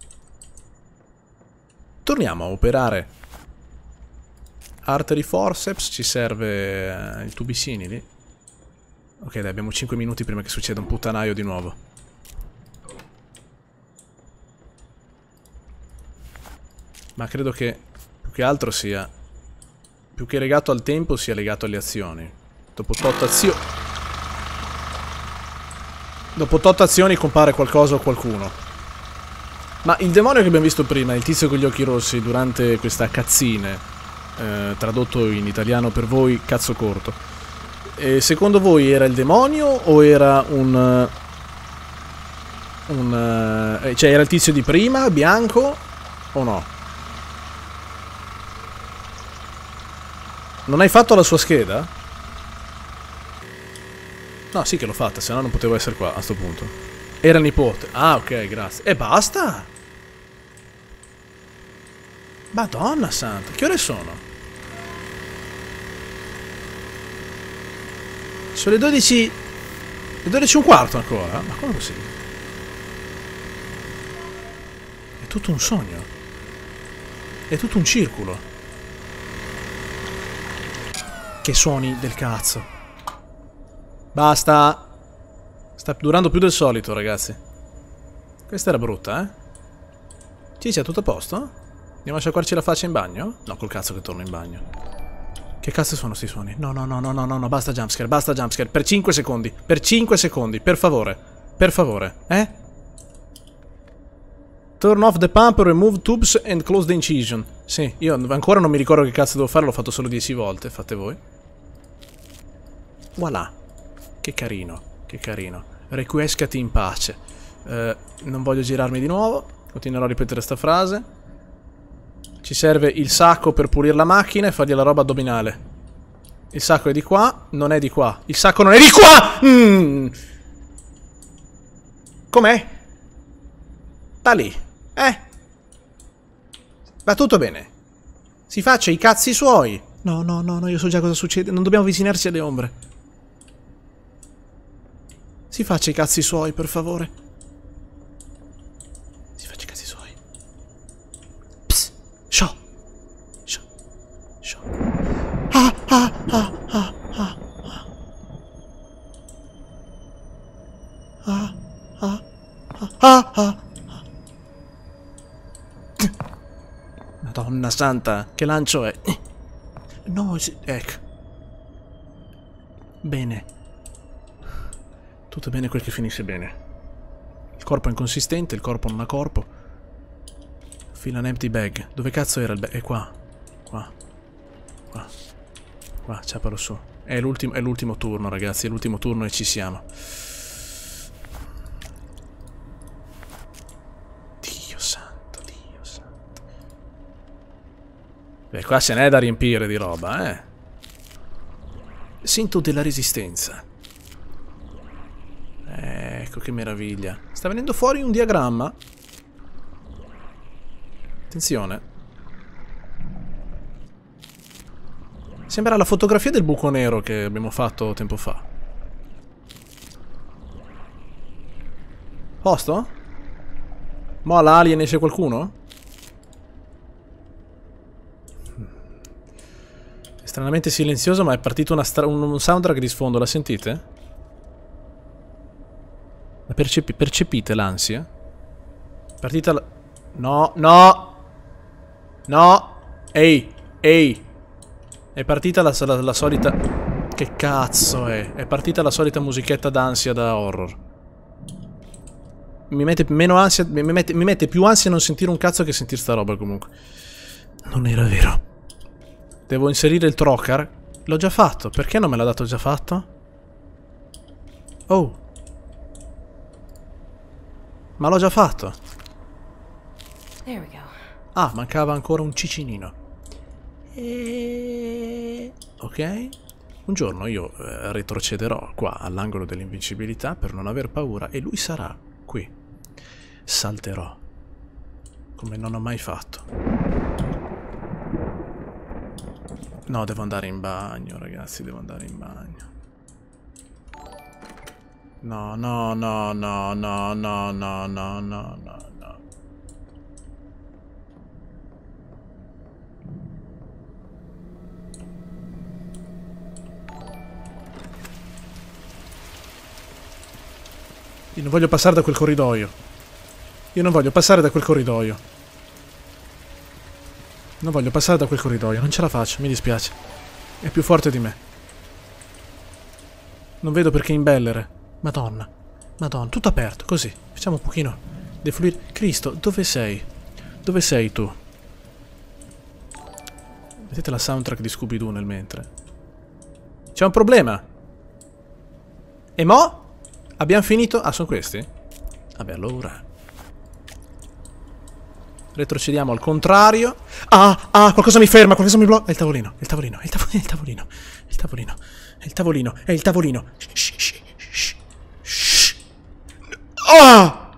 Torniamo a operare. Artery forceps, ci serve il tubicini lì. Ok, dai, abbiamo 5 minuti prima che succeda un puttanaio di nuovo. Ma credo che più che altro sia... più che legato al tempo sia legato alle azioni. Dopo tot azioni compare qualcosa o qualcuno. Ma il demonio che abbiamo visto prima, il tizio con gli occhi rossi durante questa cazzine, tradotto in italiano per voi, cazzo corto. Secondo voi era il demonio o era cioè era il tizio di prima, bianco o no? Non hai fatto la sua scheda? No, sì che l'ho fatta, se no non potevo essere qua a sto punto. Era il nipote. Ah, ok, grazie. E basta? Madonna santa, che ore sono? Sono le 12... le 12 e un quarto ancora? Ma come possibile? È tutto un sogno. È tutto un circolo. Che suoni del cazzo. Basta. Sta durando più del solito, ragazzi. Questa era brutta, eh? Ciccia, tutto a posto? Andiamo a sciacquarci la faccia in bagno? No, col cazzo che torno in bagno. Che cazzo sono sti suoni? No, no, no, no, no, no, basta jumpscare, basta jumpscare. Per 5 secondi. Per 5 secondi, per favore. Per favore, eh? Turn off the pump, remove tubes and close the incision. Sì, io ancora non mi ricordo che cazzo devo fare, l'ho fatto solo 10 volte, fate voi. Voilà. Che carino, che carino. Requiescati in pace. Non voglio girarmi di nuovo. Continuerò a ripetere sta frase. Ci serve il sacco per pulire la macchina e fargli la roba addominale. Il sacco è di qua, non è di qua. Il sacco non è di qua! Com'è? Da lì. Va tutto bene. Si faccia i cazzi suoi. No, no, no, no, io so già cosa succede. Non dobbiamo avvicinarci alle ombre. Si faccia i cazzi suoi, per favore. Si faccia i cazzi suoi. Psst. Sciò. Sciò. Sciò. Ah, ah, ah, ah, ah, ah. Ah, ah, ah, ah, ah. Madonna santa, che lancio è? No, ecco. Bene. Tutto bene quel che finisce bene. Il corpo è inconsistente, il corpo non ha corpo. Fila un empty bag. Dove cazzo era il bag? È qua. Qua. Qua. Qua, ciapalo su. È l'ultimo turno, ragazzi. È l'ultimo turno e ci siamo. Dio santo, Dio santo. Beh, qua ce n'è da riempire di roba, eh. Sento della resistenza. Ecco che meraviglia. Sta venendo fuori un diagramma. Attenzione. Sembra la fotografia del buco nero che abbiamo fatto tempo fa. Posto? Mo' all'alien esce qualcuno? È stranamente silenzioso, ma è partito un soundtrack di sfondo, la sentite? Percepite l'ansia? Partita la... No, no! No! Ehi! Ehi! È partita la solita... Che cazzo è? È partita la solita musichetta d'ansia da horror. Mi mette meno ansia... Mi mette più ansia non sentire un cazzo che sentire sta roba comunque. Non era vero. Devo inserire il trocar? L'ho già fatto. Perché non me l'ha dato già fatto? Oh! Ma l'ho già fatto. Ah, mancava ancora un cicinino. Ok. Un giorno io retrocederò qua all'angolo dell'invincibilità per non aver paura e lui sarà qui. Salterò. Come non ho mai fatto. No, devo andare in bagno, ragazzi, devo andare in bagno. No, no, no, no, no, no, no, no, no, no. Io non voglio passare da quel corridoio. Io non voglio passare da quel corridoio. Non voglio passare da quel corridoio. Non ce la faccio, mi dispiace. È più forte di me. Non vedo perché imbellere. Madonna. Madonna, tutto aperto, così. Facciamo un pochino defluire. Cristo, dove sei? Dove sei tu? Mettete la soundtrack di Scooby-Doo nel mentre. C'è un problema. E mo? Abbiamo finito? Ah, sono questi? Vabbè, allora. Retrocediamo al contrario. Qualcosa mi ferma, qualcosa mi blocca. È il tavolino, è il tavolino, è il tavolino, è il tavolino. È il tavolino, è il tavolino, è il tavolino. Shh, shh, shh, shh. Ah!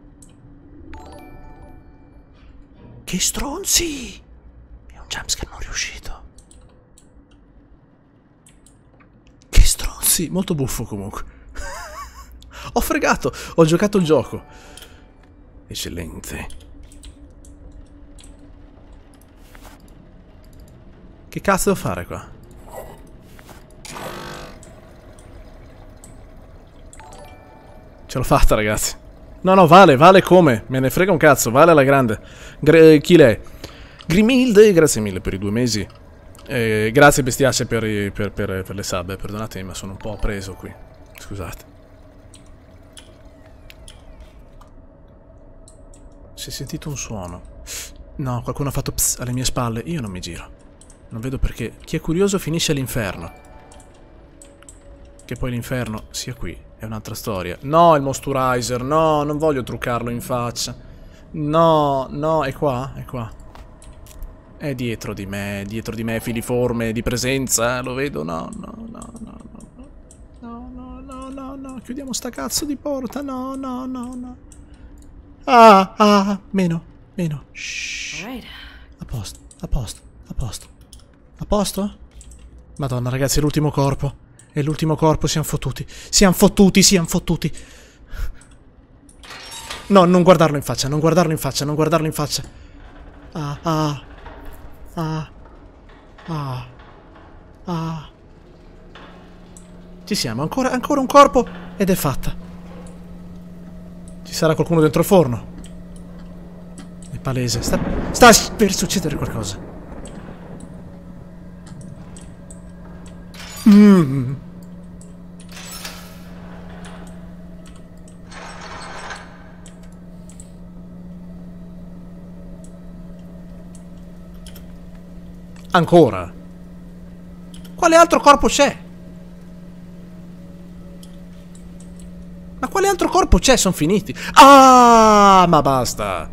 Che stronzi! È un jumpscare non riuscito. Che stronzi! Molto buffo comunque. Ho fregato! Ho giocato il gioco. Eccellente. Che cazzo devo fare qua? Ce l'ho fatta, ragazzi. No, vale come? Me ne frega un cazzo, vale alla grande. Chi l'è? Grimilde, grazie mille per i 2 mesi. Grazie bestiace per le sub, perdonatemi ma sono un po' preso qui. Scusate. Si è sentito un suono. No, qualcuno ha fatto pss alle mie spalle. Io non mi giro. Non vedo perché. Chi è curioso finisce all'inferno. Che poi l'inferno sia qui. È un'altra storia. No, il moisturizer. No, non voglio truccarlo in faccia. No, è qua? È qua. È dietro di me, filiforme di presenza. Lo vedo? No. Chiudiamo sta cazzo di porta. No. Meno. Shh. A posto? Madonna, ragazzi, è l'ultimo corpo. È l'ultimo corpo, siamo fottuti. Siamo fottuti. No, non guardarlo in faccia. Ci siamo, ancora un corpo ed è fatta. Ci sarà qualcuno dentro il forno. È palese. Sta per succedere qualcosa. Ancora? Quale altro corpo c'è? Ma quale altro corpo c'è? Sono finiti. Ah, ma basta.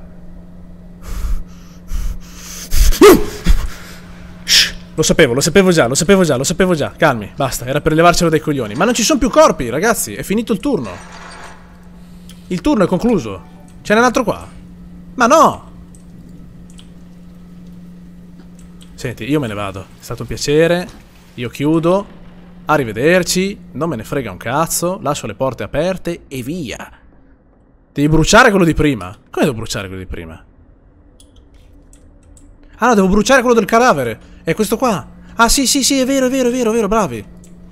Lo sapevo già. Calmi, basta, era per levarcelo dai coglioni. Ma non ci sono più corpi, ragazzi. È finito il turno. Il turno è concluso. Ce n'è un altro qua? Ma no! Senti, io me ne vado. È stato un piacere. Io chiudo. Arrivederci. Non me ne frega un cazzo. Lascio le porte aperte e via. Devi bruciare quello di prima. Come devo bruciare quello di prima? Ah no, devo bruciare quello del cadavere. È questo qua. Ah sì, è vero, bravi.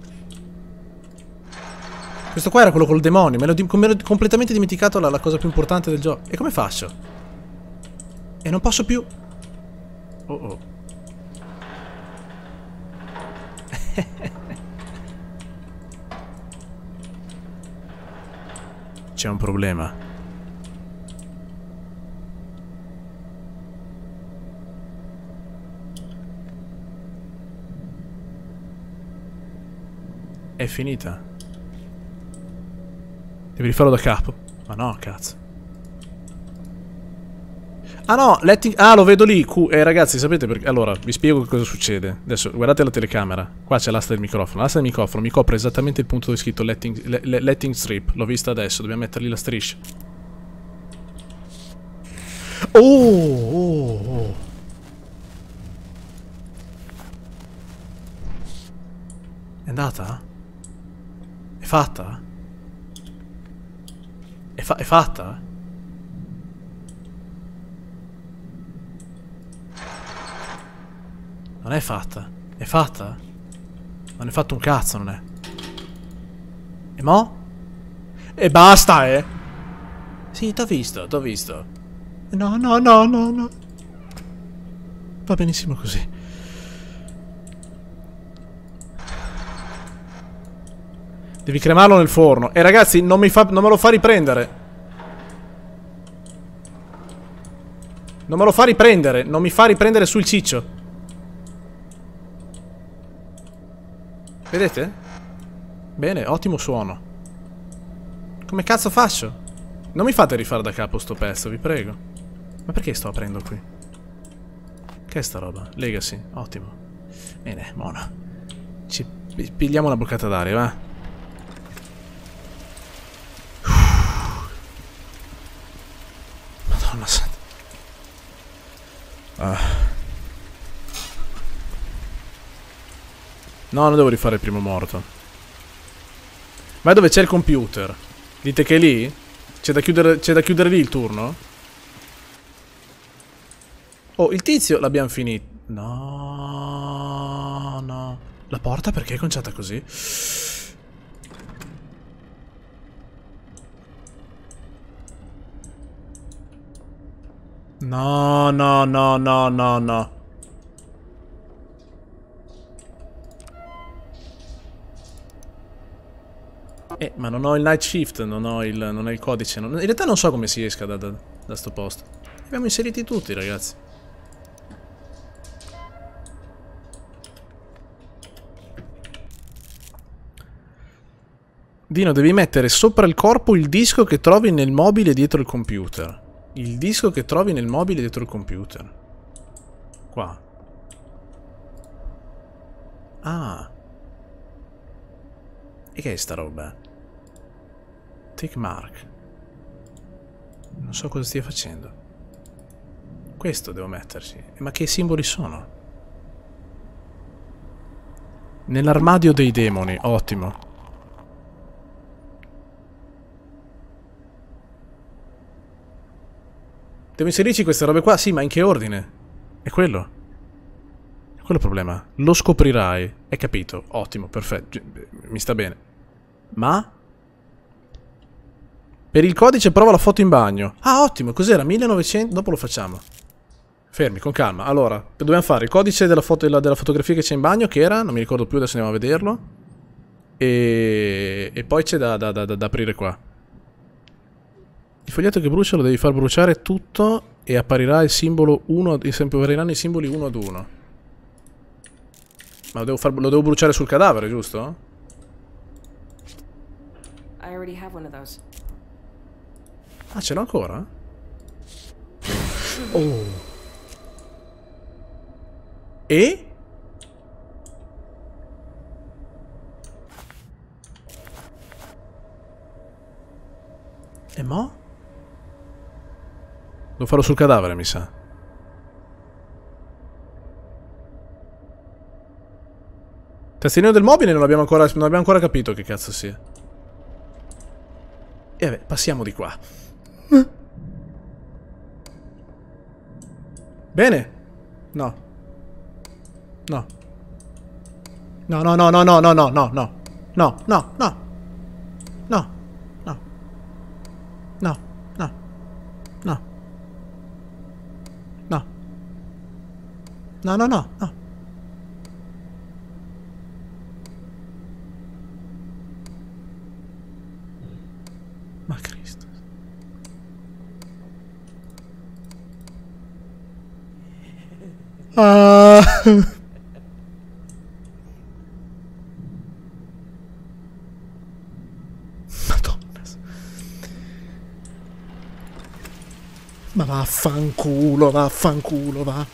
Questo qua era quello col demonio. Me l'ho completamente dimenticato la cosa più importante del gioco. E come faccio? E non posso più. Oh. C'è un problema. È finita. Devi rifarlo da capo. Ma no, cazzo. Ah no, lo vedo lì. Ragazzi, sapete perché? Allora, vi spiego che cosa succede. Adesso, guardate la telecamera. Qua c'è l'asta del microfono. L'asta del microfono mi copre esattamente il punto dove è scritto letting strip. L'ho vista adesso, dobbiamo mettergli la striscia. Oh. È andata? È fatta? È fatta? Non è fatta. È fatta? Non è fatto un cazzo, non è. E mo? E basta, eh. Sì, t'ho visto, t'ho visto. No, no, no, no, no. Va benissimo così. Devi cremarlo nel forno. E ragazzi, non me lo fa riprendere. Non me lo fa riprendere. Non mi fa riprendere sul ciccio. Vedete? Bene, ottimo suono. Come cazzo faccio? Non mi fate rifare da capo sto pezzo, vi prego. Ma perché sto aprendo qui? Che è sta roba? Legacy, ottimo. Bene, buona. Ci pigliamo una boccata d'aria, va? Madonna santa. No, non devo rifare il primo morto. Vai dove c'è il computer. Dite che è lì? C'è da chiudere lì il turno? Oh, il tizio l'abbiamo finito. No, no. La porta perché è conciata così? No, no, no, no, no, no. Ma non ho il night shift, non ho il codice. In realtà non so come si esca da sto posto. Li abbiamo inseriti tutti, ragazzi. Dino, devi mettere sopra il corpo il disco che trovi nel mobile dietro il computer. Il disco che trovi nel mobile dietro il computer. Qua. Ah. E che è sta roba? Tick mark. Non so cosa stia facendo. Questo devo metterci. Ma che simboli sono? Nell'armadio dei demoni. Ottimo. Devo inserirci queste robe qua? Sì, ma in che ordine? È quello? È quello il problema. Lo scoprirai. Hai capito? Ottimo, perfetto. Mi sta bene. Ma? Per il codice prova la foto in bagno. Ah, ottimo. Cos'era? 1900? Dopo lo facciamo. Fermi, con calma. Allora, dobbiamo fare il codice della fotografia che c'è in bagno, che era? Non mi ricordo più, adesso andiamo a vederlo. E poi c'è da aprire qua. Il foglietto che brucia lo devi far bruciare tutto e apparirà il simbolo 1, appariranno i simboli uno ad uno. Ma lo devo bruciare sul cadavere, giusto? Ah, ce l'ho ancora? Oh. E? E mo'? Devo farlo sul cadavere, mi sa. Tastierino del mobile non abbiamo ancora capito che cazzo sia. E vabbè, passiamo di qua. Bene. No. No. No, no, no, no, no, no, no, no, no. No, no, no. No. No. No. No. No. No. No, no, no, no. Ma Cristo. Ah. Madonna. Ma vaffanculo, vaffanculo, va.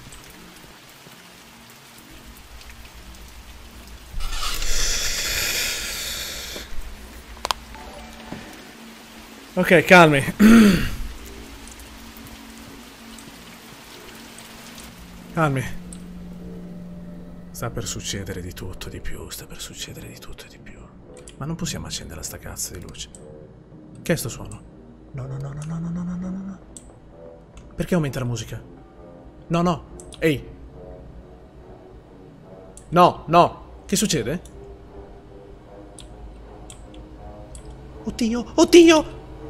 Ok, calmi. Calmi. Sta per succedere di tutto di più, sta per succedere di tutto di più. Ma non possiamo accendere sta cazzo di luce. Che è sto suono? No, no, no, no, no, no, no, no, no, no. Perché aumenta la musica? No, no. Ehi. No, no. Che succede? Oddio, oddio!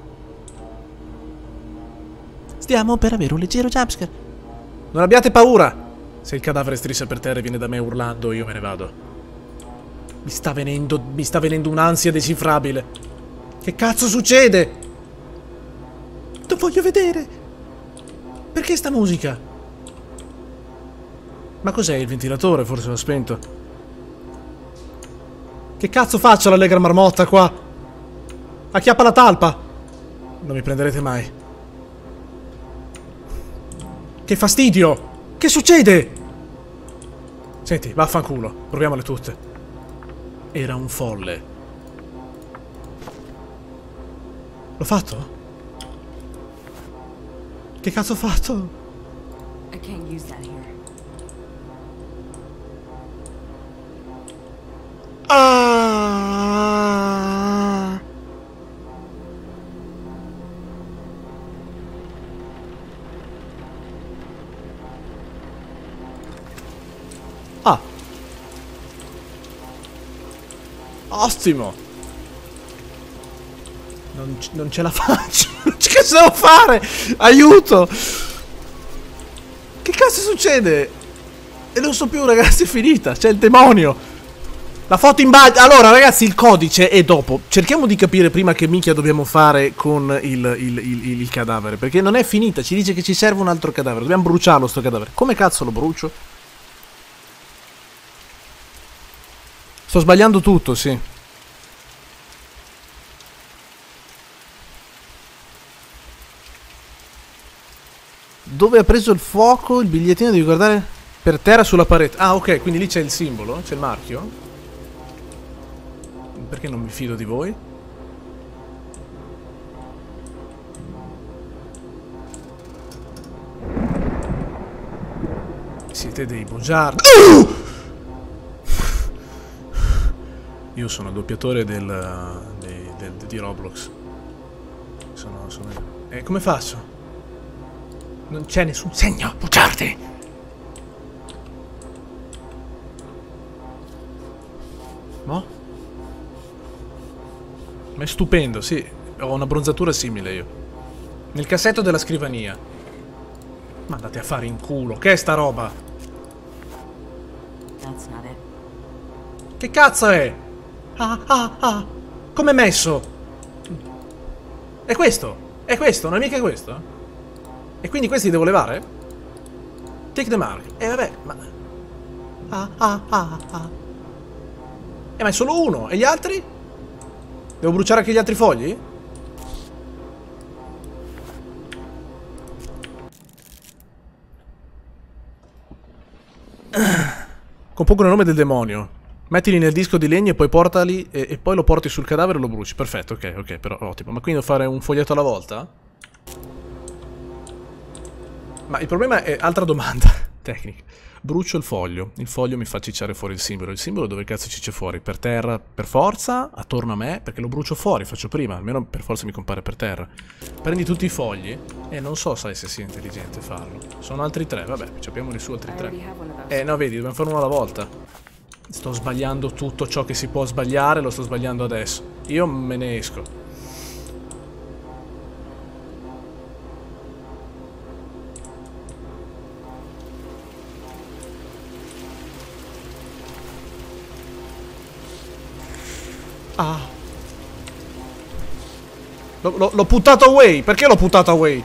Stiamo per avere un leggero jumpscare. Non abbiate paura! Se il cadavere striscia per terra e viene da me urlando, io me ne vado. Mi sta venendo un'ansia decifrabile. Che cazzo succede? Non voglio vedere! Perché sta musica? Ma cos'è, il ventilatore? Forse l'ho spento. Che cazzo faccio l'allegra marmotta qua? Acchiappa la talpa! Non mi prenderete mai. Che fastidio! Che succede? Senti, vaffanculo. Proviamole tutte. Era un folle. L'ho fatto? Che cazzo ho fatto? I can't use that here. Ah! Ah! Ottimo! Non ce la faccio! Che cosa devo fare? Aiuto! Che cazzo succede? E non so più, ragazzi, è finita! C'è il demonio! La foto in baggio. Allora, ragazzi, il codice è dopo. Cerchiamo di capire prima che minchia dobbiamo fare con il cadavere. Perché non è finita. Ci dice che ci serve un altro cadavere. Dobbiamo bruciarlo sto cadavere. Come cazzo lo brucio? Sto sbagliando tutto, sì. Dove ha preso il fuoco? Il bigliettino devi guardare per terra sulla parete. Ah, ok, quindi lì c'è il simbolo, c'è il marchio. Perché non mi fido di voi? Siete dei bugiardi. Io sono doppiatore di Roblox. Come faccio? Non c'è nessun segno, bugiardi! No? Ma è stupendo, sì. Ho una bronzatura simile io. Nel cassetto della scrivania. Ma andate a fare in culo. Che è sta roba? That's not it. Che cazzo è? Come è messo? È questo? È questo? Non è mica questo? E quindi questi devo levare? Take the mark. Vabbè, ma... ma è solo uno. E gli altri? Devo bruciare anche gli altri fogli? Compongono il nome del demonio. Mettili nel disco di legno e poi portali e poi lo porti sul cadavere e lo bruci. Perfetto, ok, però ottimo. Ma quindi devo fare un foglietto alla volta? Ma il problema è... Altra domanda tecnica. Brucio il foglio mi fa cicciare fuori il simbolo dove cazzo ciccia fuori? Per terra, per forza, attorno a me, perché lo brucio fuori, faccio prima, almeno per forza mi compare per terra. Prendi tutti i fogli e non so sai se sia intelligente farlo. Sono altri 3, vabbè, capiamoli su altri 3. No, vedi, dobbiamo fare uno alla volta. Sto sbagliando tutto ciò che si può sbagliare, lo sto sbagliando adesso. Io me ne esco. Ah. L'ho buttato away. Perché l'ho buttato away?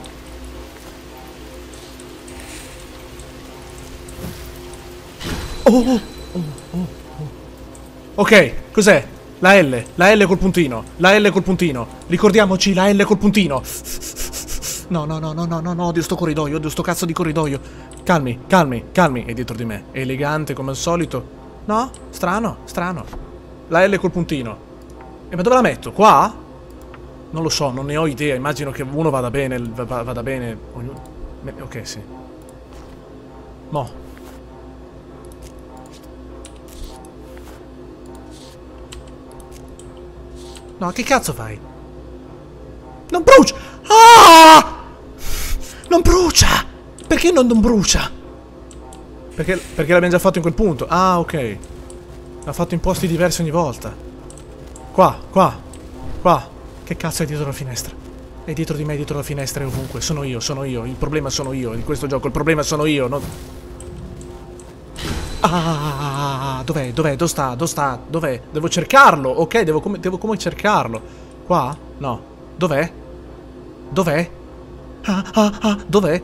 Ok, cos'è? La L col puntino. La L col puntino. Ricordiamoci, la L col puntino. No, odio sto corridoio, odio sto cazzo di corridoio. Calmi. È dietro di me. È elegante come al solito. No? Strano. La L col puntino. Ma dove la metto? Qua? Non lo so, non ne ho idea. Immagino che uno vada bene. Vada bene. Ok, sì. Mo. No, che cazzo fai? Non brucia! Ah! Non brucia! Perché non brucia? Perché l'abbiamo già fatto in quel punto. Ah, ok. L'ha fatto in posti diversi ogni volta. Qua. Che cazzo è dietro la finestra? È dietro di me, dietro la finestra, è ovunque. Sono io. Il problema sono io di questo gioco. Il problema sono io. No... Ah, dov'è? Dove sta? Dov'è? Devo cercarlo. Ok, devo come cercarlo. Qua? No. Dov'è? Dov'è? Dov'è?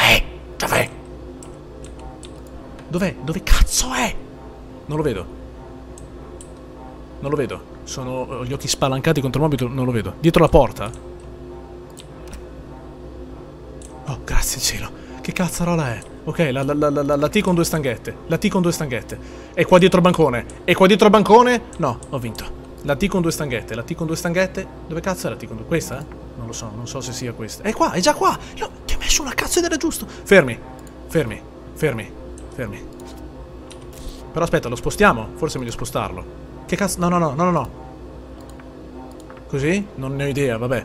Dove cazzo è? Non lo vedo. Ho gli occhi spalancati contro il mobile, non lo vedo. Dietro la porta? Oh, grazie cielo. Che cazzarola è? Ok, la T con due stanghette. È qua dietro il bancone. No, ho vinto. La T con due stanghette. Dove cazzo è la T con due? Questa? Non lo so, non so se sia questa. È qua, è già qua. Io ti ho messo una cazzo ed era giusto. Fermi. Però aspetta, lo spostiamo? Forse è meglio spostarlo. Che cazzo? No. Così? Non ne ho idea, vabbè.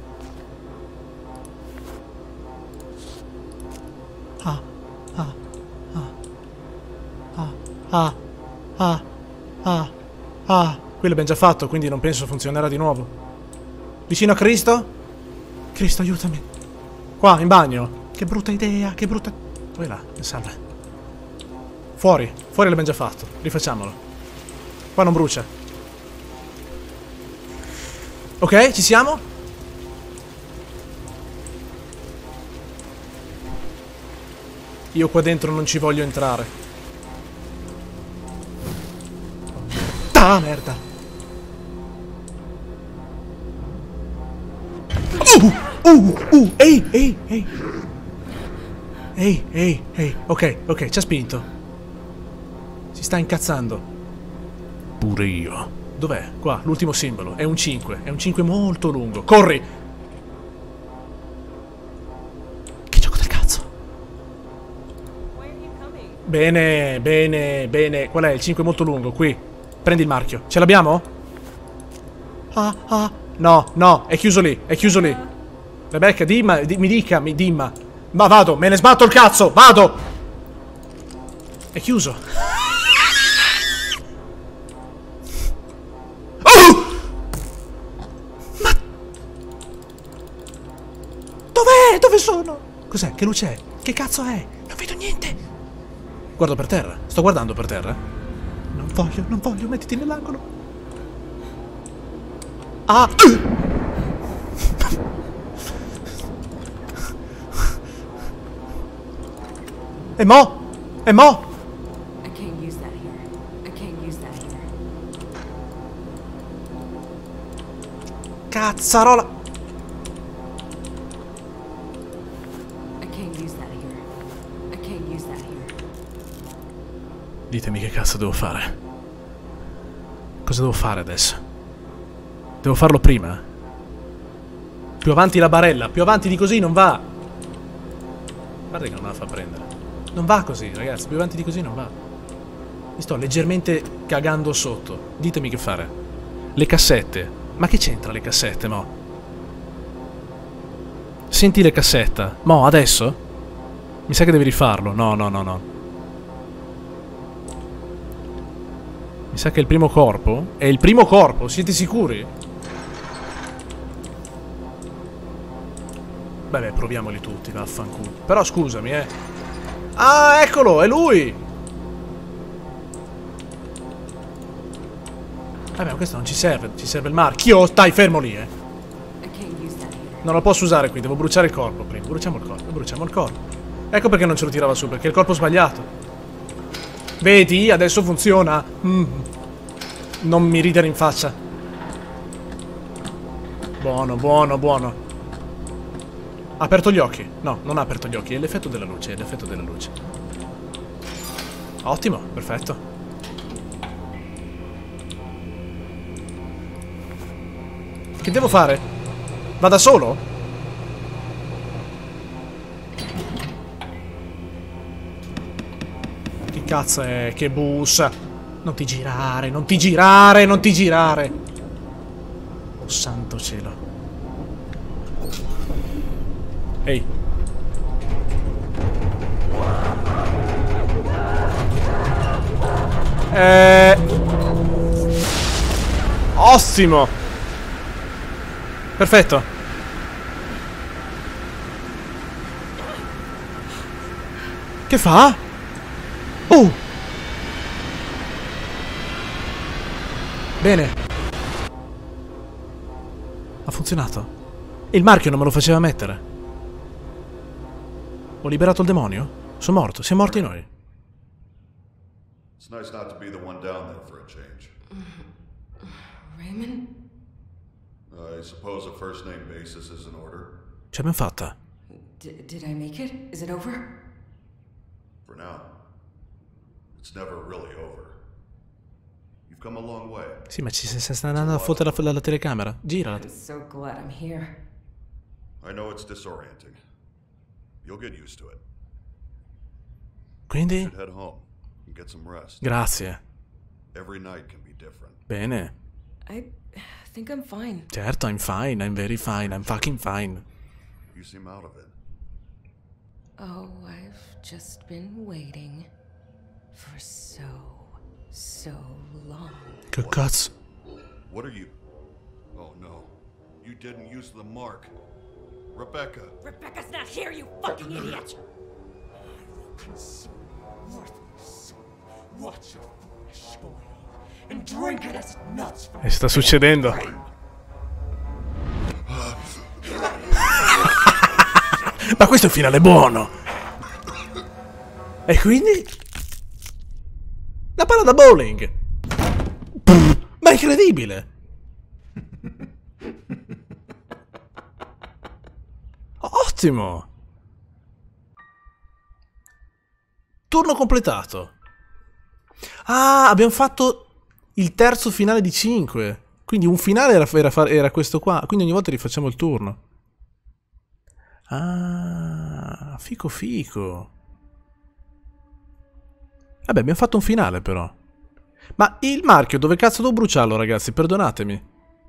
Quello abbiamo già fatto, quindi non penso funzionerà di nuovo. Vicino a Cristo? Cristo, aiutami. Qua, in bagno. Che brutta idea, che brutta... Vai là, mi salve. Fuori l'abbiamo già fatto. Rifacciamolo. Qua non brucia. Ok, ci siamo? Io qua dentro non ci voglio entrare. Ah, merda. Ehi. Ok, ci ha spinto. Si sta incazzando. Pure io. Dov'è? Qua, l'ultimo simbolo. È un 5. È un 5 molto lungo. Corri! Che gioco del cazzo. Bene. Qual è il 5 molto lungo? Qui. Prendi il marchio. Ce l'abbiamo? No, è chiuso lì. Rebecca, dimma. Ma vado, me ne sbatto il cazzo, vado! È chiuso. Oh! Ma... Dov'è? Dove sono? Cos'è? Che luce è? Che cazzo è? Non vedo niente. Guardo per terra. Sto guardando per terra. Non voglio, mettiti nell'angolo. E mo? I can't use that here. Cazzarola. I can't use that here. Ditemi che cazzo devo fare. Cosa devo fare adesso? Devo farlo prima? Più avanti la barella, più avanti di così non va. Guarda che non me la fa prendere. Non va così, ragazzi, più avanti di così non va. Mi sto leggermente cagando sotto. Ditemi che fare. Le cassette. Ma che c'entra le cassette, mo? Senti le cassette. Mo, adesso? Mi sa che devi rifarlo. No. Mi sa che è il primo corpo. È il primo corpo, siete sicuri? Beh, proviamoli tutti, vaffanculo. Però scusami, Ah, eccolo, è lui! Vabbè, questo non ci serve il marchio. Stai fermo lì, Non lo posso usare qui, devo bruciare il corpo prima. Bruciamo il corpo. Ecco perché non ce lo tirava su, perché è il corpo sbagliato. Vedi? Adesso funziona. Non mi ridere in faccia. Buono. Ha aperto gli occhi. No, non ha aperto gli occhi, è l'effetto della luce, Ottimo, perfetto. Che devo fare? Va da solo? Che cazzo è? Che bussa? Non ti girare. Oh santo cielo. Ehi. Ottimo. Perfetto. Che fa? Oh! Bene. Ha funzionato. E il marchio non me lo faceva mettere. Ho liberato il demonio? Sono morto. Siamo morti noi. It's nice not to be the one down there for a change. Raymond? I suppose a first name basis is in order. Ce l'abbiamo fatta. Did I make it? Is it over? For now. It's never really over. You've come a long way. Sì, ma ci stai andando a fottere la telecamera. Girala. I'm so glad I'm here. I know it's disorienting. You'll get used to it. Quindi? You should head home and get some rest. Grazie. Every night can be different. Bene. I think I'm fine. Certo, I'm fine. I'm very fine. I'm fucking fine. You seem out of it. Oh, I've just been waiting for so long. Che cazzo? What are you? Oh no. You didn't use the mark. Rebecca. Rebecca's not here, you fucking idiot! Worthless. Watch your flesh boil and drink it as nuts from E sta succedendo. Ma questo è il finale buono. E quindi? La palla da bowling. Ma è incredibile. Ottimo. Turno completato. Ah, abbiamo fatto il terzo finale di 5. Quindi un finale era questo qua. Quindi ogni volta rifacciamo il turno. Ah, fico fico. Vabbè, abbiamo fatto un finale però. Ma il marchio dove cazzo devo bruciarlo, ragazzi? Perdonatemi.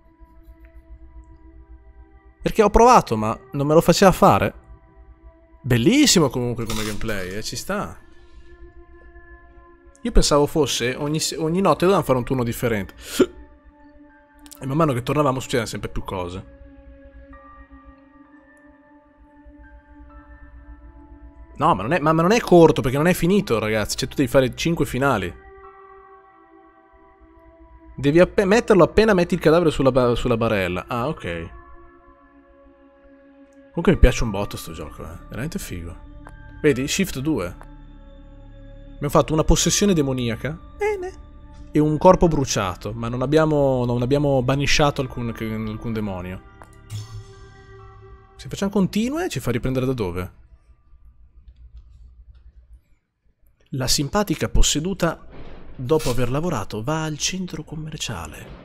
Perché ho provato, ma non me lo faceva fare. Bellissimo comunque come gameplay, ci sta. Io pensavo fosse ogni notte dovevamo fare un turno differente. E man mano che tornavamo succedevano sempre più cose. No, ma non è corto, perché non è finito, ragazzi. Cioè, tu devi fare 5 finali. Devi metterlo appena metti il cadavere sulla barella. Ah, ok. Comunque mi piace un botto sto gioco, veramente figo. Vedi, Shift 2. Abbiamo fatto una possessione demoniaca. Bene. E un corpo bruciato, ma non abbiamo banisciato alcun demonio. Se facciamo continue, ci fa riprendere da dove? La simpatica posseduta, dopo aver lavorato, va al centro commerciale.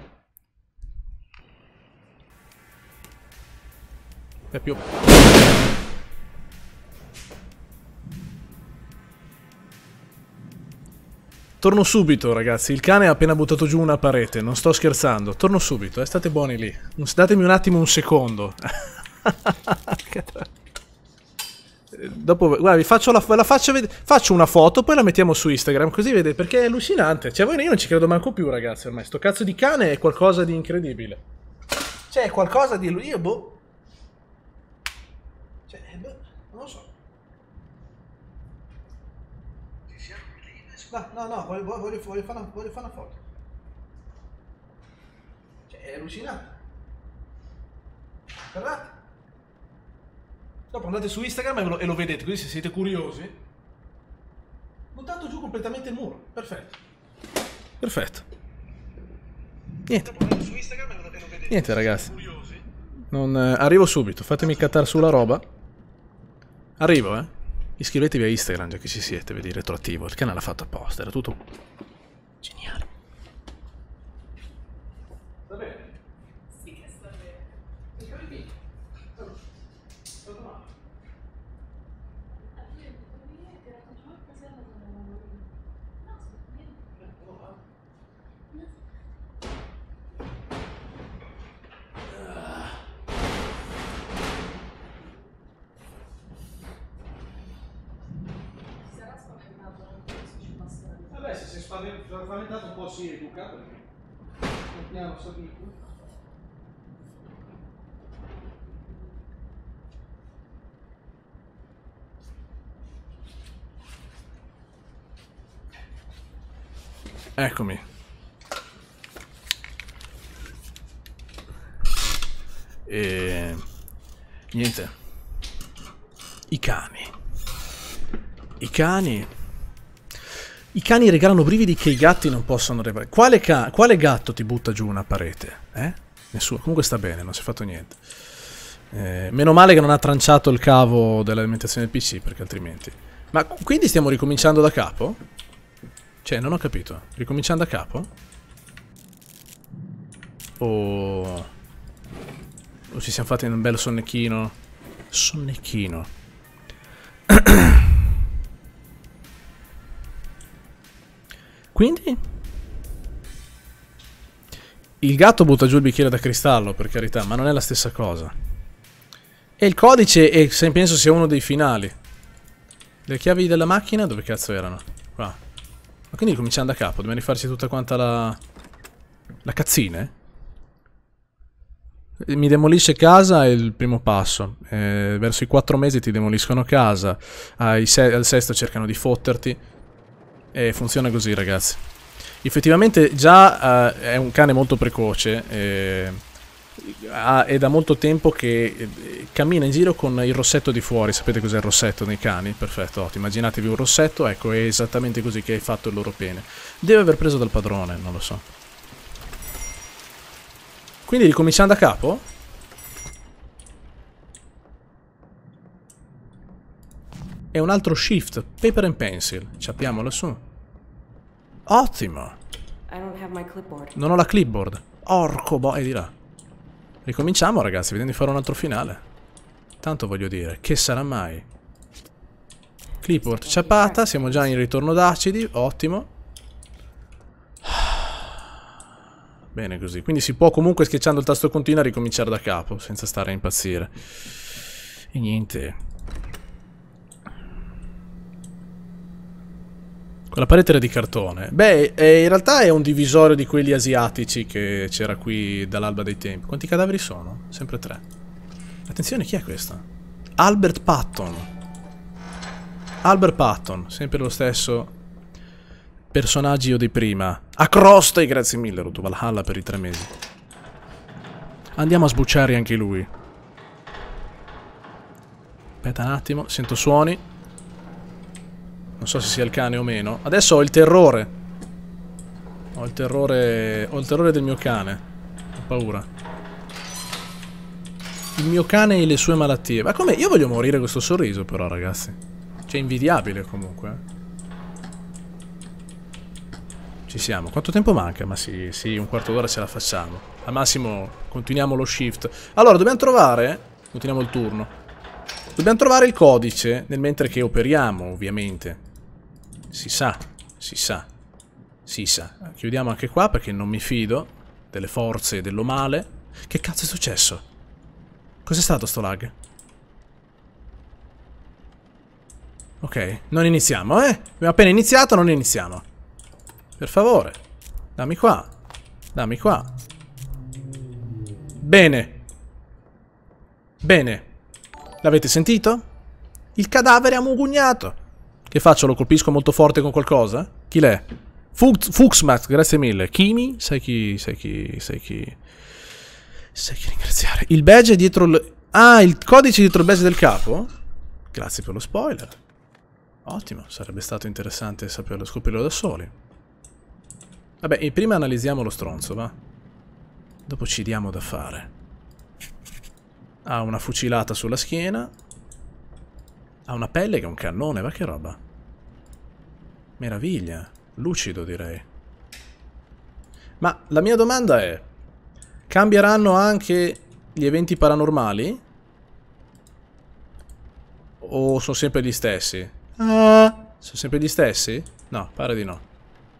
È più... Torno subito, ragazzi. Il cane ha appena buttato giù una parete. Non sto scherzando. Torno subito, state buoni lì. Datemi un attimo un secondo. Dopo, guarda, vi faccio faccio una foto, poi la mettiamo su Instagram, così vedete, perché è allucinante. Cioè, io non ci credo manco più, ragazzi, ormai. Sto cazzo di cane è qualcosa di incredibile. Cioè, è qualcosa di... Io, boh... Cioè, boh, non lo so. No, voglio fare una foto. Cioè, è allucinante. Guardate. Dopo andate su Instagram e lo vedete, così se siete curiosi. Buttato giù completamente il muro. Perfetto. Perfetto. Niente. Dopo andate su Instagram e lo vedete. Niente, ragazzi. Arrivo subito, fatemi cattare sulla roba. Arrivo, Iscrivetevi a Instagram, già che ci siete, vedi, retroattivo. Il canale l'ha fatto apposta, era tutto geniale. Va bene? Sì, che sta bene. Vabbè, se sei spaventato un po' sì, educato. Mettiamo sto tipo. Eccomi. E... niente. I cani. I cani regalano brividi che i gatti non possono regalare. Quale gatto ti butta giù una parete? Nessuno. Comunque sta bene, non si è fatto niente. Meno male che non ha tranciato il cavo dell'alimentazione del PC, perché altrimenti... Ma quindi stiamo ricominciando da capo? Cioè, non ho capito. Ricominciando da capo? O ci siamo fatti un bel sonnecchino? Sonnecchino. Quindi? Il gatto butta giù il bicchiere da cristallo, per carità, ma non è la stessa cosa. E il codice penso sia uno dei finali. Le chiavi della macchina dove cazzo erano? Qua. Ma quindi cominciando da capo, dobbiamo rifarci tutta quanta la cazzine? Mi demolisce casa è il primo passo. Verso i 4 mesi ti demoliscono casa. Al sesto cercano di fotterti. E funziona così, ragazzi. Effettivamente già è un cane molto precoce. È da molto tempo che cammina in giro con il rossetto di fuori. Sapete cos'è il rossetto nei cani? Perfetto, ottimo. Immaginatevi un rossetto, ecco, è esattamente così che hai fatto il loro pene. Deve aver preso dal padrone, non lo so. Quindi ricominciando da capo? E un altro shift, paper and pencil. Ciappiamolo su. Ottimo. Non ho la clipboard. Orco boh, è di là. Ricominciamo, ragazzi, vediamo di fare un altro finale. Tanto voglio dire, che sarà mai? Clipboard ciappata, siamo già in ritorno d'acidi, ottimo. Bene così, quindi si può comunque schiacciando il tasto continua ricominciare da capo, senza stare a impazzire. E niente. Quella parete era di cartone. Beh, in realtà è un divisorio di quelli asiatici che c'era qui dall'alba dei tempi. Quanti cadaveri sono? Sempre 3. Attenzione, chi è questo? Albert Patton. Albert Patton, sempre lo stesso personaggio di prima. Acroste, grazie mille, Ruto Valhalla per i 3 mesi. Andiamo a sbucciare anche lui. Aspetta un attimo, sento suoni. Non so se sia il cane o meno. Adesso ho il terrore. Ho il terrore del mio cane. Ho paura. Il mio cane e le sue malattie. Ma come? Io voglio morire con questo sorriso però, ragazzi. Cioè, invidiabile comunque. Ci siamo. Quanto tempo manca? Ma sì, un quarto d'ora ce la facciamo. Al massimo continuiamo lo shift. Allora, dobbiamo trovare... Continuiamo il turno. Dobbiamo trovare il codice nel mentre che operiamo, ovviamente. Si sa. Chiudiamo anche qua perché non mi fido delle forze dello male. Che cazzo è successo? Cos'è stato sto lag? Ok, non iniziamo, Abbiamo appena iniziato, non iniziamo. Per favore, dammi qua. Dammi qua. Bene. Bene. L'avete sentito? Il cadavere ha mugugnato. Che faccio? Lo colpisco molto forte con qualcosa? Chi l'è? Fuxmat, grazie mille. Kimi? Sai chi ringraziare. Il badge è dietro il... Ah, il codice dietro il badge del capo? Grazie per lo spoiler. Ottimo, sarebbe stato interessante saperlo, scoprirlo da soli. Vabbè, e prima analizziamo lo stronzo, va? Dopo ci diamo da fare. Ha una fucilata sulla schiena. Ha una pelle che è un cannone, va che roba. Meraviglia. Lucido, direi. Ma la mia domanda è... Cambieranno anche gli eventi paranormali? O sono sempre gli stessi? Sono sempre gli stessi? No, pare di no.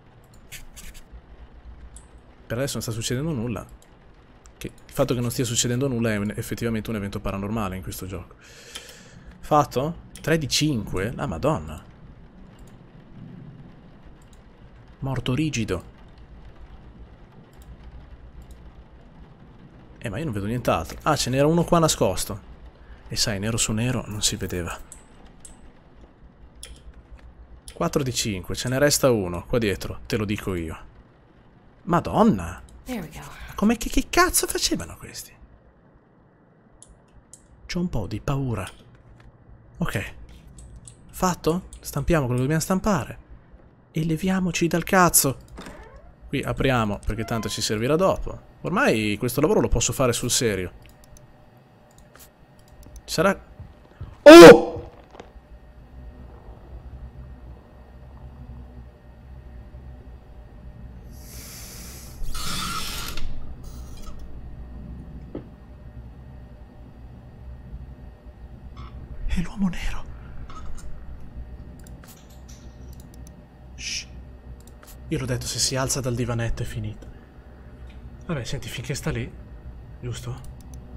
Per adesso non sta succedendo nulla. Il fatto che non stia succedendo nulla è effettivamente un evento paranormale in questo gioco. Fatto? 3 di 5? La madonna. Morto rigido. Ma io non vedo nient'altro. Ah, ce n'era uno qua nascosto. E sai, nero su nero non si vedeva. 4 di 5, ce ne resta uno qua dietro, te lo dico io. Madonna! There we go. Come che cazzo facevano questi? C'ho un po' di paura. Ok. Fatto? Stampiamo quello che dobbiamo stampare. E leviamoci dal cazzo. Qui apriamo perché tanto ci servirà dopo. Ormai questo lavoro lo posso fare sul serio. Ci sarà... Oh! È l'uomo nero. Shh. Io l'ho detto, se si alza dal divanetto è finita. Vabbè, senti, finché sta lì, giusto?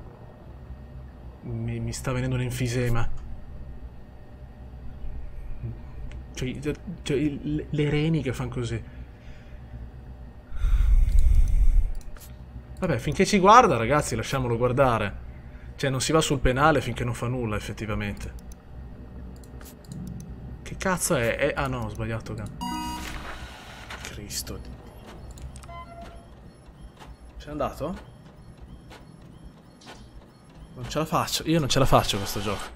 Mi sta venendo un enfisema. Cioè, le reni che fanno così. Vabbè, finché ci guarda, ragazzi, lasciamolo guardare. Cioè, non si va sul penale finché non fa nulla, effettivamente. Che cazzo è? Ah no, ho sbagliato. Cristo. Sei andato? Non ce la faccio. Io non ce la faccio questo gioco.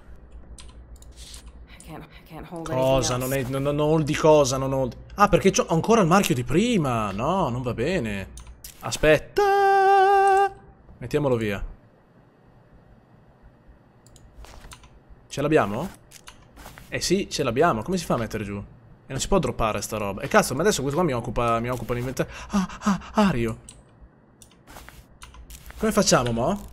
Cosa? Non è... Non hold di cosa? Non hold... Ah, perché ho ancora il marchio di prima. No, non va bene. Aspetta. Mettiamolo via. Ce l'abbiamo? Eh sì, ce l'abbiamo. Come si fa a mettere giù? E non si può droppare sta roba. E cazzo, ma adesso questo qua mi occupa l'inventario. Ario. Come facciamo, mo?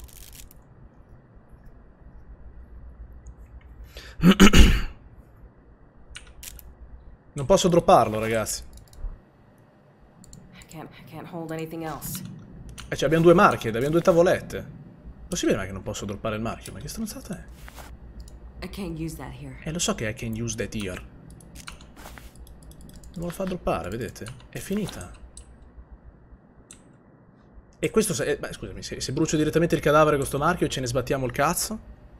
Non posso dropparlo, ragazzi. I can't hold anything else. Cioè, abbiamo due marche, abbiamo due tavolette. Possibile mai che non posso droppare il marchio? Ma che stronzata è? I can't use that here. Lo so che I can use that here. Non me lo fa droppare, vedete? È finita. E questo... beh, scusami, se brucio direttamente il cadavere con sto marchio e ce ne sbattiamo il cazzo?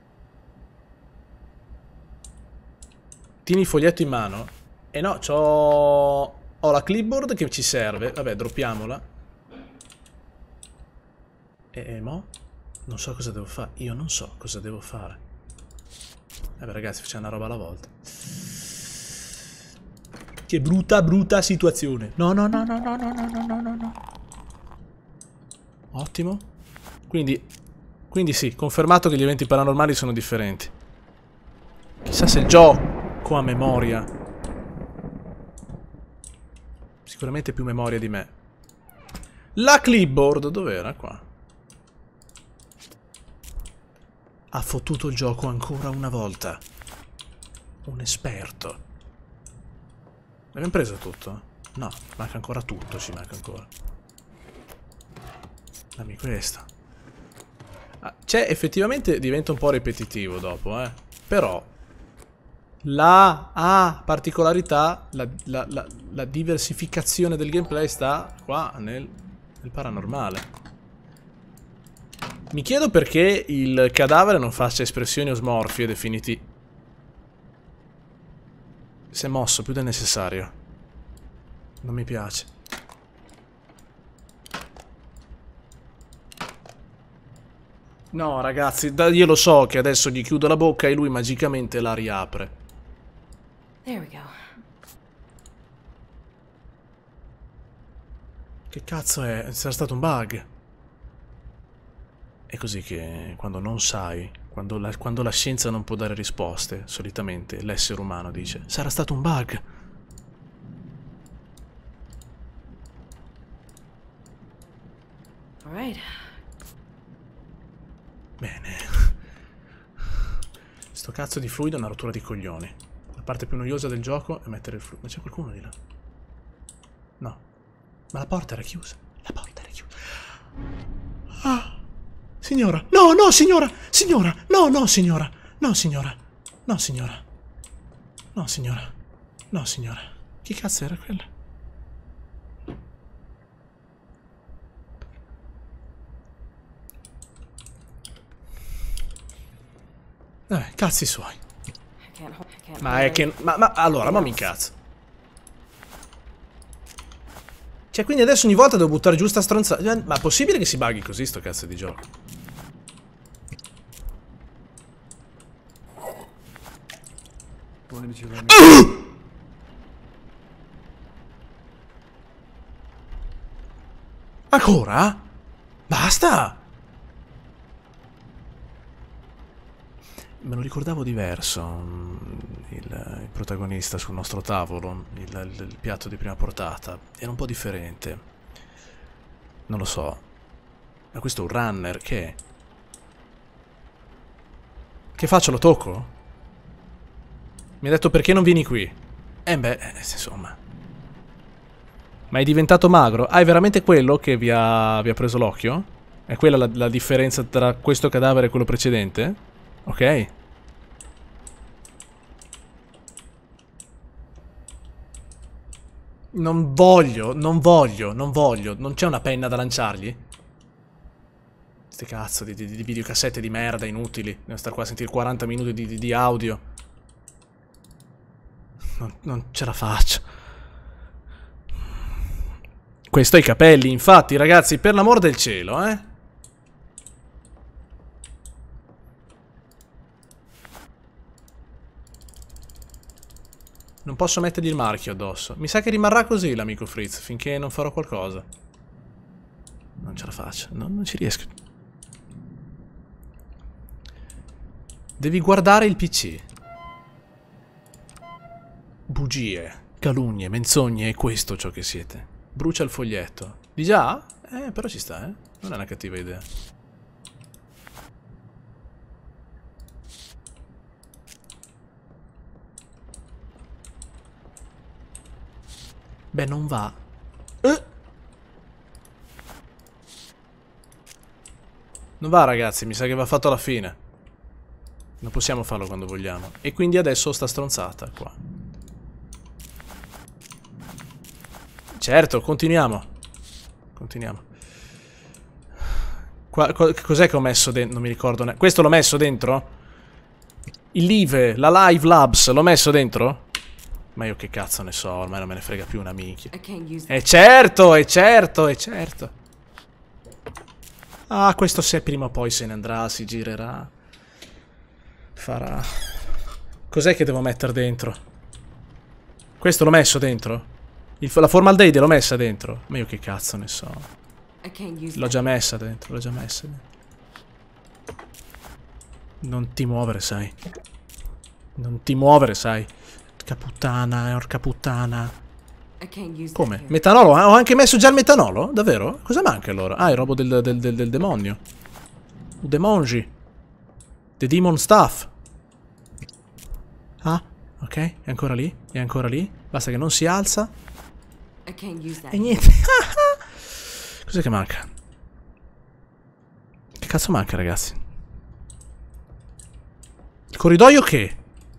Tieni il foglietto in mano. E no, ho la clipboard che ci serve. Vabbè, droppiamola. E mo? Non so cosa devo fare. Io non so cosa devo fare. Vabbè, ragazzi, facciamo una roba alla volta. Che brutta situazione. No. Ottimo. Quindi sì, confermato che gli eventi paranormali sono differenti. Chissà se il gioco ha memoria. Sicuramente più memoria di me. La clipboard, dov'era? Qua. Ha fottuto il gioco ancora una volta. Un esperto. L'abbiamo preso tutto? No, manca ancora tutto, ci manca ancora. Dammi questo. Cioè, effettivamente diventa un po' ripetitivo dopo, Però la particolarità, la diversificazione del gameplay sta qua nel paranormale. Mi chiedo perché il cadavere non faccia espressioni osmorfie definiti. Si è mosso più del necessario. Non mi piace. No, ragazzi, io lo so che adesso gli chiudo la bocca e lui magicamente la riapre. There we go. Che cazzo è? Sarà stato un bug. È così che quando non sai, quando la scienza non può dare risposte, solitamente l'essere umano dice: sarà stato un bug. All right. Bene. Sto cazzo di fluido è una rottura di coglioni. La parte più noiosa del gioco è mettere il fluido. Ma c'è qualcuno di là? No. Ma la porta era chiusa. La porta era chiusa. Ah. Signora. No, signora. Signora. No, signora. No, signora. No, signora. No, signora. No, signora. Chi cazzo era quella? Cazzi suoi. Ma è che... Ma allora, ma mi incazzo. Cioè, quindi adesso ogni volta devo buttare giù sta stronzata. Ma è possibile che si bughi così sto cazzo di gioco? Ancora? Basta! Me lo ricordavo diverso. Il protagonista sul nostro tavolo, il piatto di prima portata, era un po' differente. Non lo so. Ma questo è un runner, che è? Che faccio? Lo tocco? Mi ha detto perché non vieni qui? Beh, insomma. Ma è diventato magro? Ah, è veramente quello che vi ha preso l'occhio? È quella la differenza tra questo cadavere e quello precedente? Ok. Non voglio. Non c'è una penna da lanciargli? Ste cazzo di videocassette di merda inutili. Devo stare qua a sentire 40 minuti di audio. Non ce la faccio. Questo ha i capelli, infatti, ragazzi, per l'amor del cielo, eh? Non posso mettergli il marchio addosso. Mi sa che rimarrà così l'amico Fritz, finché non farò qualcosa. Non ce la faccio, non ci riesco. Devi guardare il PC. Bugie, calunnie, menzogne, è questo ciò che siete. Brucia il foglietto. Di già? Però ci sta, eh? Non è una cattiva idea. Beh, non va. Non va, ragazzi, mi sa che va fatto alla fine. Non possiamo farlo quando vogliamo. E quindi adesso sta stronzata qua. Certo, continuiamo. Continuiamo. Cos'è che ho messo dentro? Non mi ricordo neanche. Questo l'ho messo dentro? Il Live, la Live Labs, l'ho messo dentro? Ma io che cazzo ne so, ormai non me ne frega più una minchia. Certo, è certo. Ah, questo se prima o poi se ne andrà, si girerà. Farà. Cos'è che devo mettere dentro? Questo l'ho messo dentro? La formaldeide l'ho messa dentro? Ma io che cazzo ne so. L'ho già messa dentro, Non ti muovere, sai. Porca puttana, orca puttana. Come? Metanolo? Ho anche messo già il metanolo? Davvero? Cosa manca allora? Ah, il robo del demonio. Demonji. The demon stuff. Ah, ok. È ancora lì. Basta che non si alza. E niente. Cos'è che manca? Che cazzo manca, ragazzi? Il corridoio che?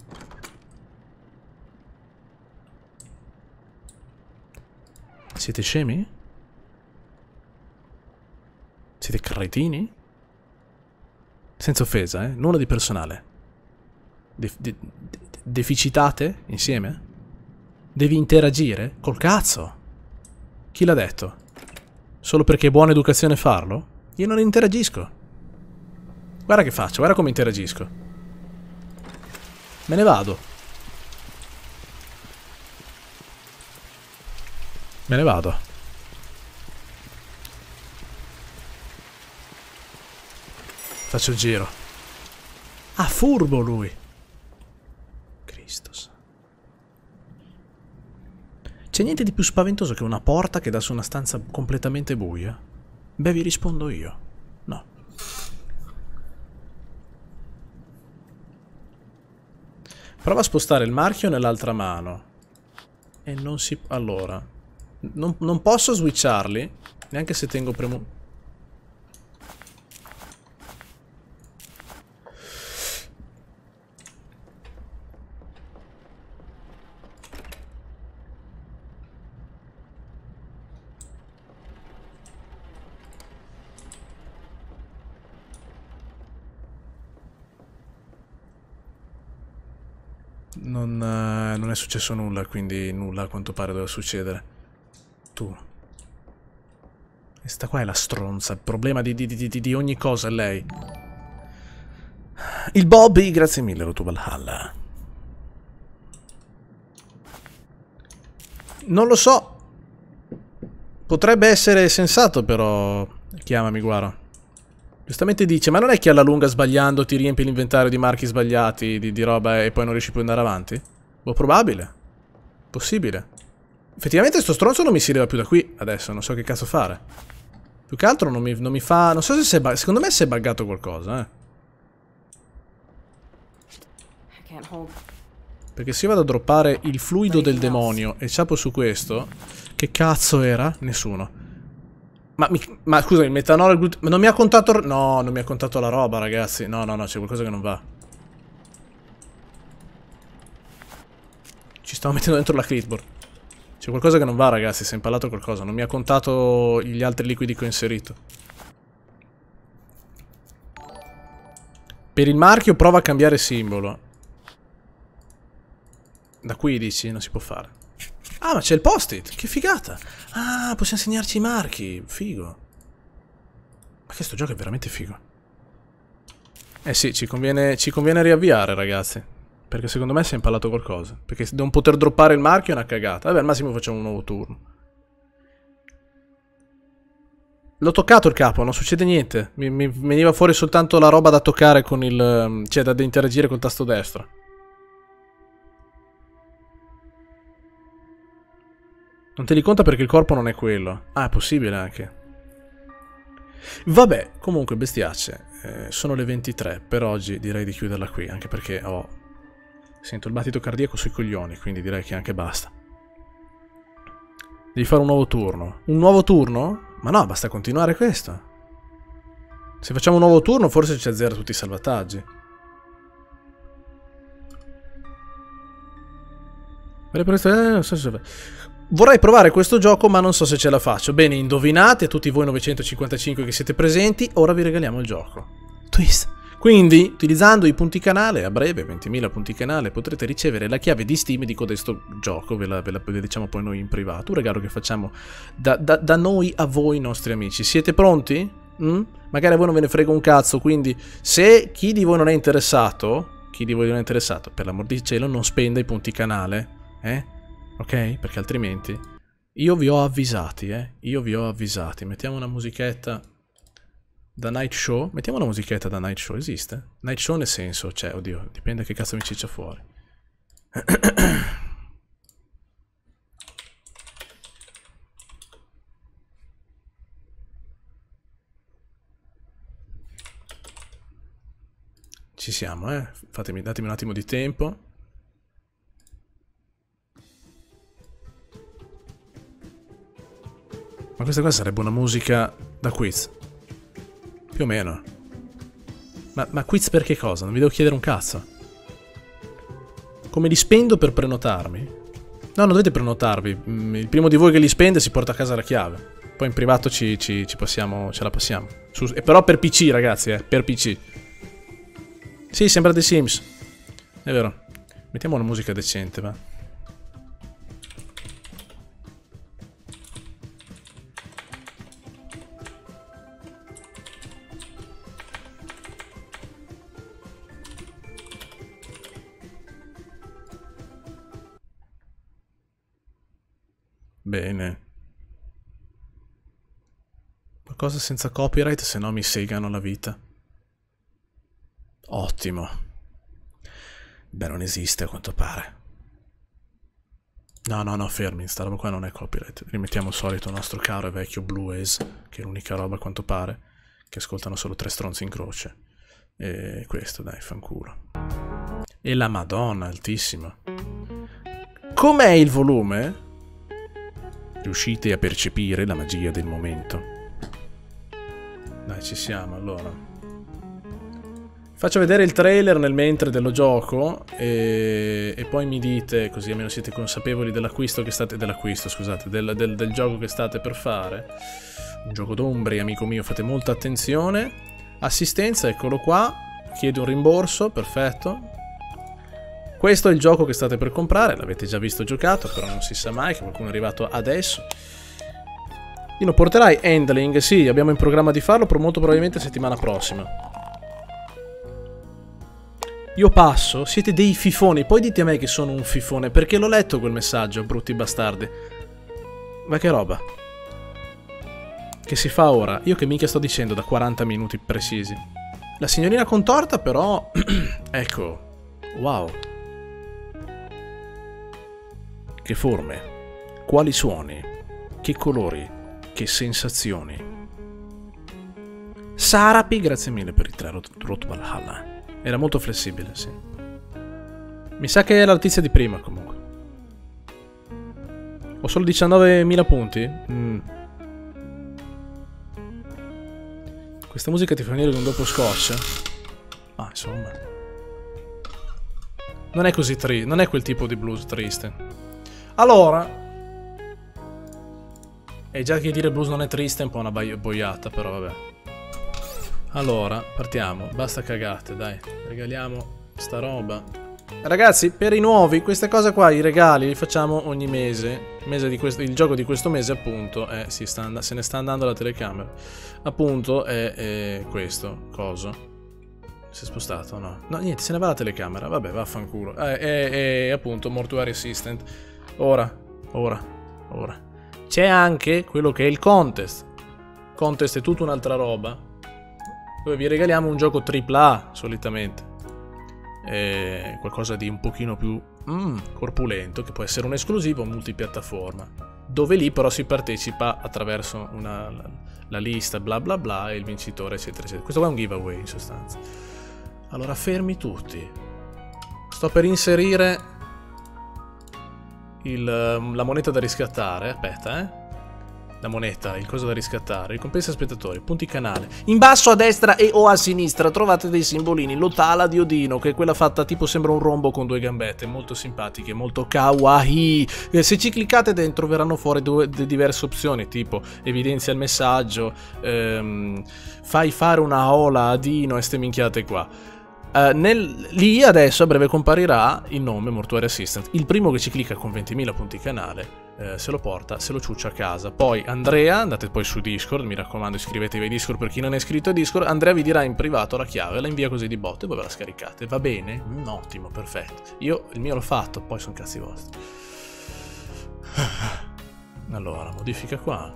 Siete scemi? Siete cretini? Senza offesa, nulla di personale. Deficitate insieme? Devi interagire? Col cazzo? Chi l'ha detto? Solo perché è buona educazione farlo? Io non interagisco. Guarda che faccio, guarda come interagisco. Me ne vado. Me ne vado. Faccio il giro. Ah, furbo lui. Christos. C'è niente di più spaventoso che una porta che dà su una stanza completamente buia? Beh, vi rispondo io. No. Prova a spostare il marchio nell'altra mano. E non si... Allora... Non posso switcharli, neanche se tengo premuto. Non è successo nulla, quindi nulla a quanto pare doveva succedere. Tu, Questa qua è la stronza. Il problema di ogni cosa è lei. Il Bobby, grazie mille, Rotu Valhalla. Non lo so. Potrebbe essere sensato, però. Chiamami, guarda. Giustamente dice, ma non è che alla lunga sbagliando ti riempi l'inventario di marchi sbagliati, di roba e poi non riesci più ad andare avanti? Boh, probabile. Possibile. Effettivamente sto stronzo non mi si leva più da qui adesso, non so che cazzo fare. Più che altro non mi fa... Non so se si è secondo me si è buggato qualcosa, I can't hold. Perché se io vado a droppare il fluido del demonio e ciapo su questo... Che cazzo era? Nessuno. Ma scusa, il metanolo e il glutine... Non mi ha contato... No, non mi ha contato la roba, ragazzi. No, c'è qualcosa che non va. Ci stavo mettendo dentro la clipboard. C'è qualcosa che non va, ragazzi. Si è impallato qualcosa. Non mi ha contato gli altri liquidi che ho inserito. Per il marchio prova a cambiare simbolo. Da qui dici? Non si può fare. Ah, ma c'è il post-it. Che figata. Ah, possiamo segnarci i marchi. Figo. Ma che sto gioco è veramente figo. Eh sì, ci conviene riavviare, ragazzi. Perché secondo me si è impallato qualcosa. Perché non poter droppare il marchio è una cagata. Vabbè, al massimo facciamo un nuovo turno. L'ho toccato il capo, non succede niente. Mi veniva fuori soltanto la roba da toccare con il... Cioè, da interagire col tasto destro. Non te li conta perché il corpo non è quello. Ah, è possibile anche. Vabbè, comunque, bestiacce. Sono le 23. Per oggi direi di chiuderla qui. Anche perché sento il battito cardiaco sui coglioni. Quindi direi che anche basta. Devi fare un nuovo turno. Un nuovo turno? Ma no, basta continuare questo. Se facciamo un nuovo turno forse ci azzera tutti i salvataggi. Vorrei provare questo gioco ma non so se ce la faccio. Bene, indovinate, a tutti voi 955 che siete presenti, ora vi regaliamo il gioco. Twist. Quindi, utilizzando i punti canale, a breve, 20.000 punti canale, potrete ricevere la chiave di Steam di codesto gioco, ve la diciamo poi noi in privato, un regalo che facciamo da noi a voi nostri amici. Siete pronti? Magari a voi non ve ne frega un cazzo, quindi se chi di voi non è interessato, per l'amor di cielo non spenda i punti canale, ok? Perché altrimenti io vi ho avvisati, io vi ho avvisati. Mettiamo una musichetta da Night Show. Mettiamo una musichetta da Night Show, esiste? Night Show nel senso, cioè, oddio, dipende che cazzo mi ciccia fuori. Ci siamo, datemi un attimo di tempo. Ma questa qua sarebbe una musica da quiz. Più o meno. Ma quiz per che cosa? Non vi devo chiedere un cazzo. Come li spendo per prenotarmi? No, non dovete prenotarvi. Il primo di voi che li spende si porta a casa la chiave. Poi in privato ce la passiamo. E però per PC, ragazzi, per PC. Sì, sembra The Sims. È vero. Mettiamo una musica decente, va. Bene. Qualcosa senza copyright, se no mi segano la vita. Ottimo. Beh, non esiste a quanto pare. No, fermi, sta roba qua non è copyright. Rimettiamo il solito nostro caro e vecchio blues, che è l'unica roba a quanto pare, che ascoltano solo 3 stronzi in croce. E questo, dai, fanculo. E la Madonna, altissima. Com'è il volume? Riuscite a percepire la magia del momento? Dai, ci siamo, allora. Faccio vedere il trailer nel mentre dello gioco e poi mi dite, così almeno siete consapevoli dell'acquisto che state... Dell'acquisto, scusate, del gioco che state per fare. Un gioco d'ombri, amico mio, fate molta attenzione. Assistenza, eccolo qua. Chiedo un rimborso, perfetto. Questo è il gioco che state per comprare, l'avete già visto giocato, però non si sa mai che qualcuno è arrivato adesso. Dino, porterai handling? Sì, abbiamo in programma di farlo, molto probabilmente settimana prossima. Io passo, siete dei fifoni, poi dite a me che sono un fifone, perché l'ho letto quel messaggio, brutti bastardi. Ma che roba? Che si fa ora? Io che minchia sto dicendo da 40 minuti precisi. La signorina contorta però... ecco. Wow. Che forme. Quali suoni. Che colori. Che sensazioni. Sarapi, grazie mille per il 3 Rotbalhalla. Era molto flessibile, sì. Mi sa che è la notizia di prima, comunque. Ho solo 19.000 punti? Questa musica ti fa venire un dopo scotch? Ah, insomma. Non è così triste, non è quel tipo di blues triste. Allora... E già che dire blues non è triste è un po' una boiata, però vabbè. Allora, partiamo. Basta cagate, dai. Regaliamo sta roba. Ragazzi, per i nuovi, queste cose qua, i regali, li facciamo ogni mese. Il gioco di questo mese, appunto, se ne sta andando la telecamera. Appunto, è questo. Coso. Si è spostato? No. No, niente, se ne va la telecamera. Vabbè, vaffanculo. È appunto Mortuary Assistant. Ora. C'è anche quello che è il contest. Contest è tutta un'altra roba. Dove vi regaliamo un gioco AAA, solitamente. Qualcosa di un pochino più corpulento, che può essere un esclusivo multipiattaforma, dove lì però si partecipa attraverso la lista bla bla bla e il vincitore eccetera eccetera. Questo qua è un giveaway in sostanza. Allora fermi tutti, sto per inserire la moneta da riscattare. Aspetta, la moneta, il coso da riscattare, ricompensa spettatori, punti canale. In basso a destra e o a sinistra trovate dei simbolini. L'Otala di Odino, che è quella fatta tipo sembra un rombo con due gambette, molto simpatiche, molto kawaii. Se ci cliccate dentro verranno fuori diverse opzioni, tipo evidenzia il messaggio, fai fare una ola a Dino e ste minchiate qua. Lì adesso a breve comparirà il nome Mortuary Assistant. Il primo che ci clicca con 20.000 punti canale se lo porta, se lo ciuccia a casa. Poi Andrea, andate poi su Discord, mi raccomando iscrivetevi a Discord per chi non è iscritto a Discord. Andrea vi dirà in privato la chiave, la invia così di botte e poi ve la scaricate. Va bene? Ottimo, perfetto. Io il mio l'ho fatto, poi sono cazzi vostri. Allora, modifica qua.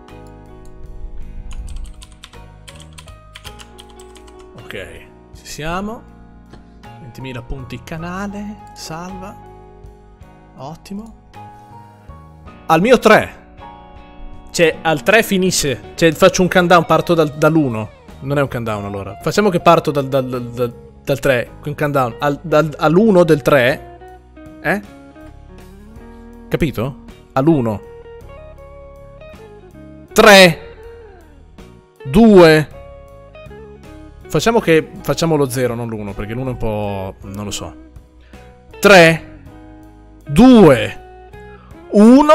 Ok, ci siamo. 20.000 punti canale, salva. Ottimo. Al mio 3. Cioè, al 3 finisce. Cioè, faccio un countdown, parto dall'1. Non è un countdown allora. Facciamo che parto dal 3. Un countdown. All'1 del 3. Capito? All'1. 3. 2. Facciamo lo 0, non l'1, perché l'1 è un po'... non lo so. 3. 2. 1.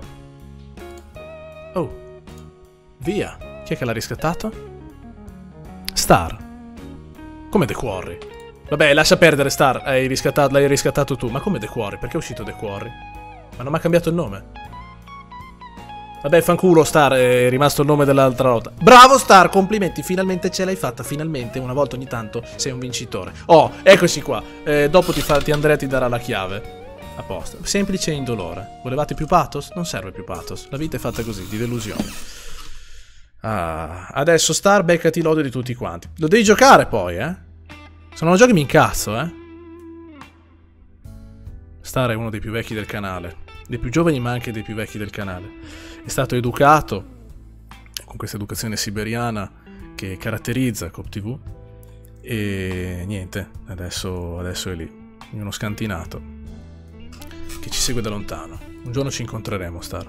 Oh. Via. Chi è che l'ha riscattato? Star. Come The Quarry? Vabbè, lascia perdere Star. L'hai riscattato tu. Ma come The Quarry? Perché è uscito The Quarry? Ma non mi ha cambiato il nome. Vabbè, fanculo Star, è rimasto il nome dell'altra volta. Bravo Star, complimenti, finalmente ce l'hai fatta. Finalmente, una volta ogni tanto, sei un vincitore. Oh, eccoci qua. Dopo Andrea ti darà la chiave. A posto. Semplice e indolore. Volevate più pathos? Non serve più pathos. La vita è fatta così, di delusione. Adesso Star, beccati l'odio di tutti quanti. Lo devi giocare poi, Se non lo giochi mi incazzo, Star è uno dei più vecchi del canale. Dei più giovani ma anche dei più vecchi del canale. È stato educato con questa educazione siberiana che caratterizza Coop TV. E niente, adesso è lì, in uno scantinato che ci segue da lontano. Un giorno ci incontreremo, Star.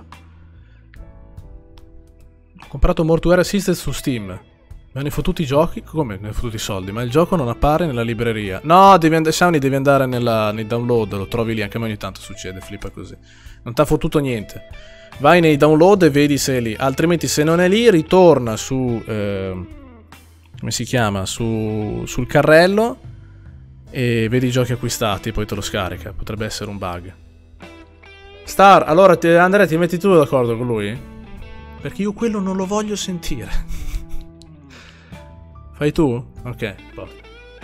Ho comprato Mortuary Assistant su Steam. Mi hanno fottuti i giochi? Come mi hanno fottuti i soldi? Ma il gioco non appare nella libreria. No, Shawnee, devi andare nei download, lo trovi lì, anche a me ogni tanto succede, flippa così. Non t'ha fottuto niente. Vai nei download e vedi se è lì. Altrimenti se non è lì, ritorna su... come si chiama? Sul carrello e vedi i giochi acquistati, poi te lo scarica. Potrebbe essere un bug. Star, allora Andrea, ti metti tu d'accordo con lui? Perché io quello non lo voglio sentire. Fai tu? Ok, porta.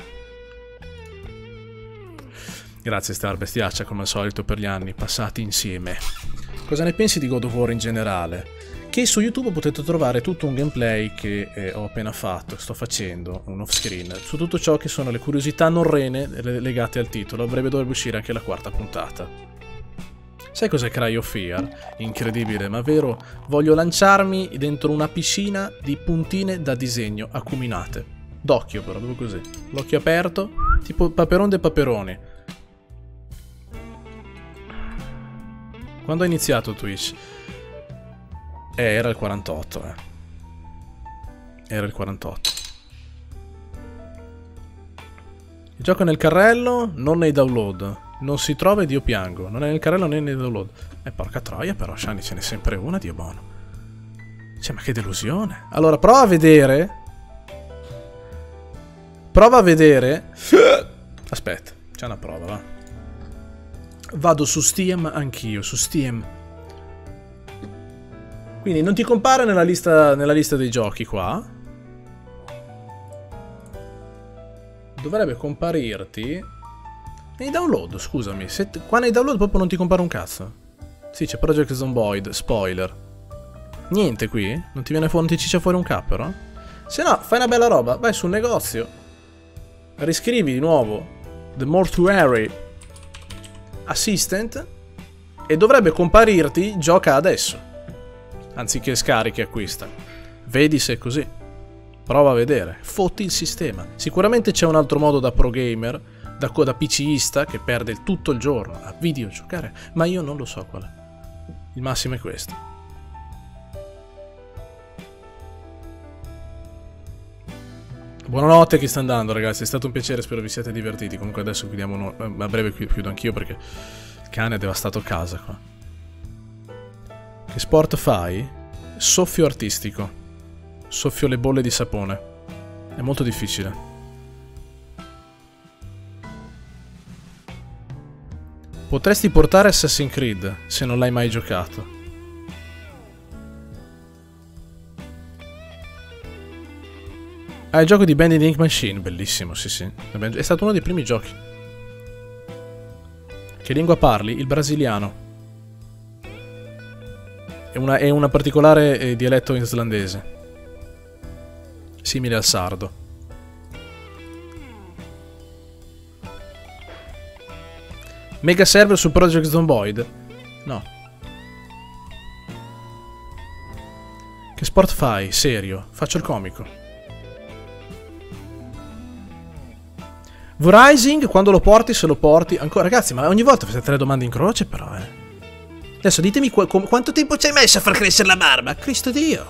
Grazie Star Bestiaccia, come al solito, per gli anni passati insieme. Cosa ne pensi di God of War in generale? Che su YouTube potete trovare tutto un gameplay che ho appena fatto, sto facendo, un off screen, su tutto ciò che sono le curiosità norrene legate al titolo. A breve dovrebbe uscire anche la quarta puntata. Sai cos'è Cry of Fear? Incredibile, ma vero? Voglio lanciarmi dentro una piscina di puntine da disegno acuminate. D'occhio però, proprio così. L'occhio aperto, tipo Paperon de Paperoni. Quando ho iniziato Twitch? Era il 48, Era il 48. Il gioco è nel carrello, non nei download. Non si trova ed io piango. Non è nel carrello né nei download. Porca troia però, Shani, ce n'è sempre una, Dio buono. Cioè, ma che delusione. Allora, prova a vedere. Prova a vedere. Aspetta, c'è una prova, va. Vado su Steam anch'io, su Steam. Quindi non ti compare nella lista dei giochi qua. Dovrebbe comparirti nei download, scusami. Qua nei download proprio non ti compare un cazzo. Sì, c'è Project Zomboid, spoiler. Niente qui? Non ti viene fuori, non ti ciccia fuori un cappero? Se no, fai una bella roba, vai sul negozio, riscrivi di nuovo The Mortuary Assistant e dovrebbe comparirti gioca adesso, anziché scarichi e acquista. Vedi se è così. Prova a vedere. Fotti il sistema. Sicuramente c'è un altro modo da pro gamer, da PCista, che perde tutto il giorno a videogiocare, ma io non lo so qual è. Il massimo è questo. Buonanotte a chi sta andando, ragazzi, è stato un piacere, spero vi siate divertiti. Comunque adesso chiudiamo, a breve chiudo anch'io perché il cane ha devastato casa qua. Che sport fai? Soffio artistico. Soffio le bolle di sapone. È molto difficile. Potresti portare Assassin's Creed se non l'hai mai giocato. Ah, il gioco di Bending Ink Machine, bellissimo, sì sì. È stato uno dei primi giochi. Che lingua parli? Il brasiliano. È una particolare dialetto islandese. Simile al sardo. Mega server su Project Zomboid? No. Che sport fai? Serio? Faccio il comico. V-Rising, quando lo porti, se lo porti... Ancora, ragazzi, ma ogni volta fate 3 domande in croce, però, Adesso ditemi quanto tempo ci hai messo a far crescere la barba? Cristo Dio!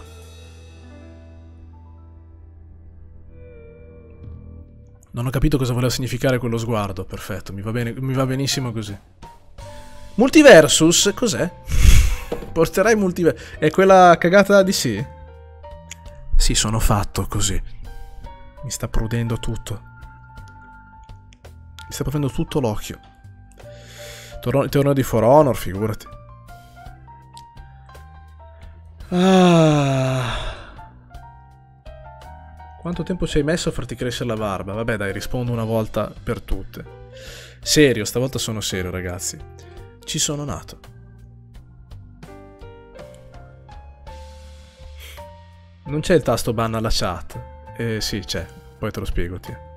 Non ho capito cosa voleva significare quello sguardo. Perfetto, mi va bene, mi va benissimo così. Multiversus, cos'è? Porterai Multiversus. È quella cagata di sì? Sì, sono fatto così. Mi sta prudendo tutto. Mi sta prendendo tutto l'occhio. Torno di For Honor, figurati. Quanto tempo ci hai messo a farti crescere la barba? Vabbè dai, rispondo una volta per tutte. Serio, stavolta sono serio, ragazzi. Ci sono nato. Non c'è il tasto ban alla chat? Sì, c'è. Poi te lo spiego, Tio.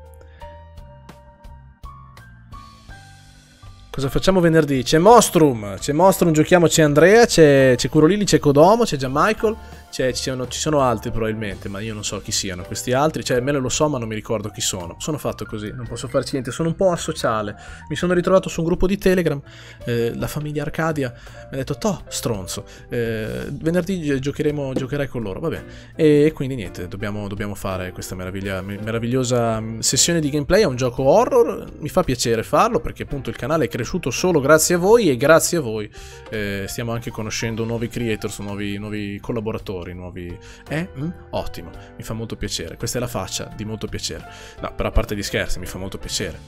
Cosa facciamo venerdì? C'è Mostrum, giochiamo, c'è Andrea, c'è Curolili, c'è Kodomo, c'è Gianmichael, ci sono altri probabilmente, ma io non so chi siano questi altri, cioè me lo so ma non mi ricordo chi sono. Sono fatto così, non posso farci niente, sono un po' asociale. Mi sono ritrovato su un gruppo di Telegram, la famiglia Arcadia mi ha detto toh, stronzo, venerdì giocherai con loro, vabbè. E quindi niente, dobbiamo fare questa meravigliosa sessione di gameplay. È un gioco horror, mi fa piacere farlo perché appunto il canale è cresciuto solo grazie a voi, e grazie a voi stiamo anche conoscendo nuovi creators, nuovi collaboratori, ottimo, mi fa molto piacere. Questa è la faccia di molto piacere. No, però a parte gli scherzi, mi fa molto piacere.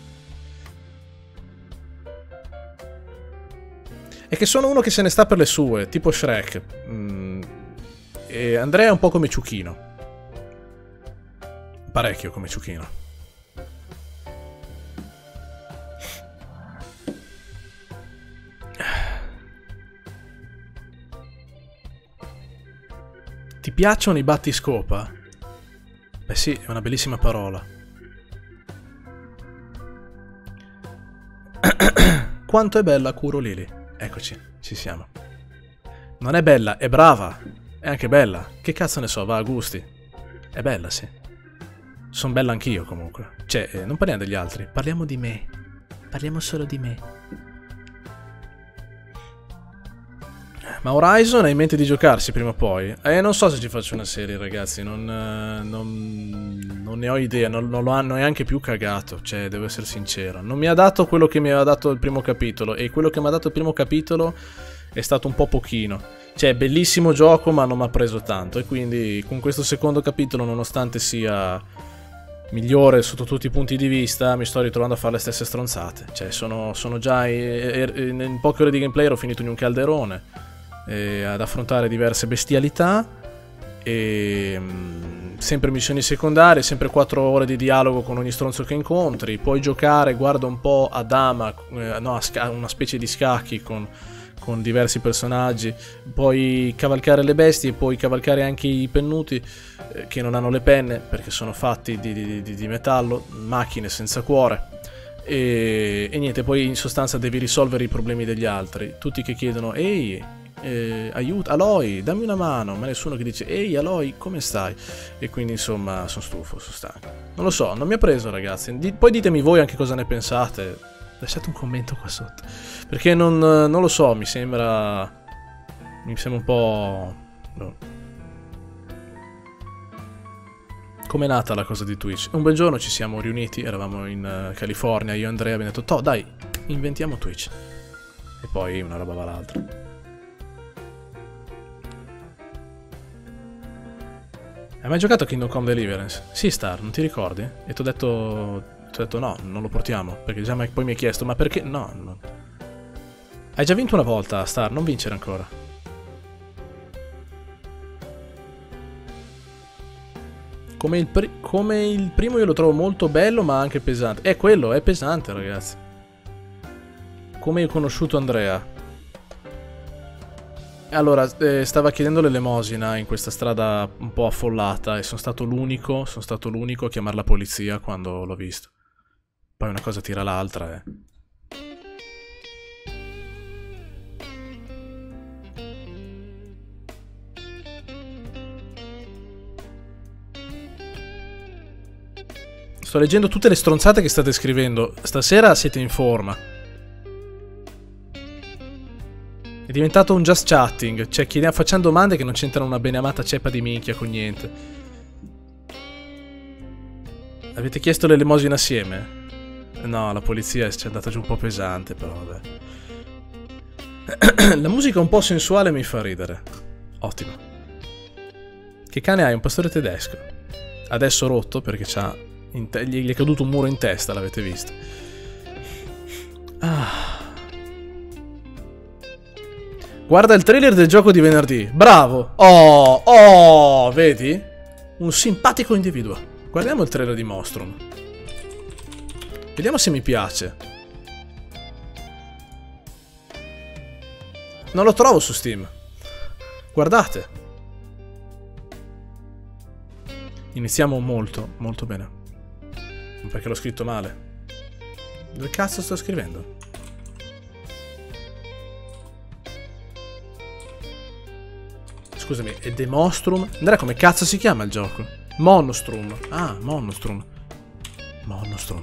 È che sono uno che se ne sta per le sue, tipo Shrek. E Andrea è un po' come Ciuchino. Parecchio come Ciuchino. Ti piacciono i battiscopa? Beh sì, è una bellissima parola. Quanto è bella Kuro Lily? Eccoci, ci siamo. Non è bella, è brava. È anche bella. Che cazzo ne so, va a gusti. È bella, sì. Sono bella anch'io, comunque. Cioè, non parliamo degli altri, parliamo di me. Parliamo solo di me. Ma Horizon hai in mente di giocarsi prima o poi? Non so se ci faccio una serie, ragazzi. Non ne ho idea. Non lo hanno neanche più cagato. Cioè, devo essere sincero. Non mi ha dato quello che mi aveva dato il primo capitolo. E quello che mi ha dato il primo capitolo è stato un po' pochino. Cioè, bellissimo gioco, ma non mi ha preso tanto. E quindi, con questo secondo capitolo, nonostante sia migliore sotto tutti i punti di vista, mi sto ritrovando a fare le stesse stronzate. Cioè, sono già in poche ore di gameplay ero finito in un calderone. Ad affrontare diverse bestialità e sempre missioni secondarie, sempre 4 ore di dialogo con ogni stronzo che incontri. Puoi giocare, guarda un po' a dama, no, una specie di scacchi con diversi personaggi. Puoi cavalcare le bestie, puoi cavalcare anche i pennuti che non hanno le penne perché sono fatti di metallo, macchine senza cuore. E niente, poi in sostanza devi risolvere i problemi degli altri, tutti che chiedono ehi, aiuto, Aloy, dammi una mano, ma nessuno che dice ehi Aloy, come stai? E quindi insomma sono stufo, sono stanco. Non lo so, non mi ha preso, ragazzi. Poi ditemi voi anche cosa ne pensate. Lasciate un commento qua sotto, perché non lo so, mi sembra un po'... no. Com'è nata la cosa di Twitch? Un bel giorno ci siamo riuniti, eravamo in California, io e Andrea abbiamo detto toh dai, inventiamo Twitch. E poi una roba va l'altra. Hai mai giocato a Kingdom Come Deliverance? Sì, Star, non ti ricordi? E ti ho detto no, non lo portiamo. Perché già poi mi hai chiesto, ma perché? No. Hai già vinto una volta, Star, non vincere ancora. Come il primo io lo trovo molto bello, ma anche pesante. Quello, è pesante, ragazzi. Come ho conosciuto Andrea. Allora, stava chiedendo l'elemosina in questa strada un po' affollata e sono stato l'unico a chiamare la polizia quando l'ho visto. Poi una cosa tira l'altra, Sto leggendo tutte le stronzate che state scrivendo. Stasera siete in forma. È diventato un just chatting, cioè facciamo domande che non c'entrano una beneamata ceppa di minchia con niente. Avete chiesto l'elemosina assieme? No, la polizia ci è andata giù un po' pesante, però vabbè. La musica un po' sensuale mi fa ridere. Ottimo. Che cane hai? Un pastore tedesco. Adesso rotto perché gli è caduto un muro in testa, l'avete visto. Guarda il trailer del gioco di venerdì. Bravo. Oh, vedi? Un simpatico individuo. Guardiamo il trailer di Monstrum. Vediamo se mi piace. Non lo trovo su Steam. Guardate. Iniziamo molto, molto bene. Perché l'ho scritto male. Dove cazzo sto scrivendo? Scusami, è The Monstrum? Andrea, come cazzo si chiama il gioco? Monostrum. Ah, Monostrum. Monostrum.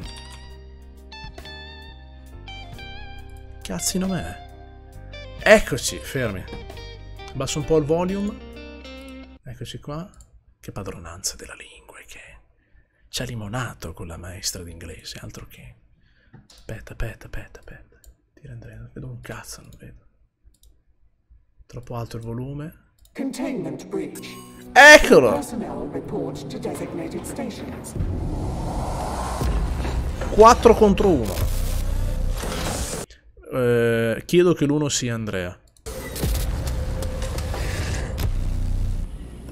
Cazzino me. Eccoci, fermi. Abbasso un po' il volume. Eccoci qua. Che padronanza della lingua che ci ha limonato con la maestra d'inglese, altro che. Aspetta. Tira Andrea, non vedo un cazzo, non vedo. Troppo alto il volume. Containment breach. Eccolo! Personnel report to designated stations. 4 contro 1. Chiedo che l'uno sia Andrea.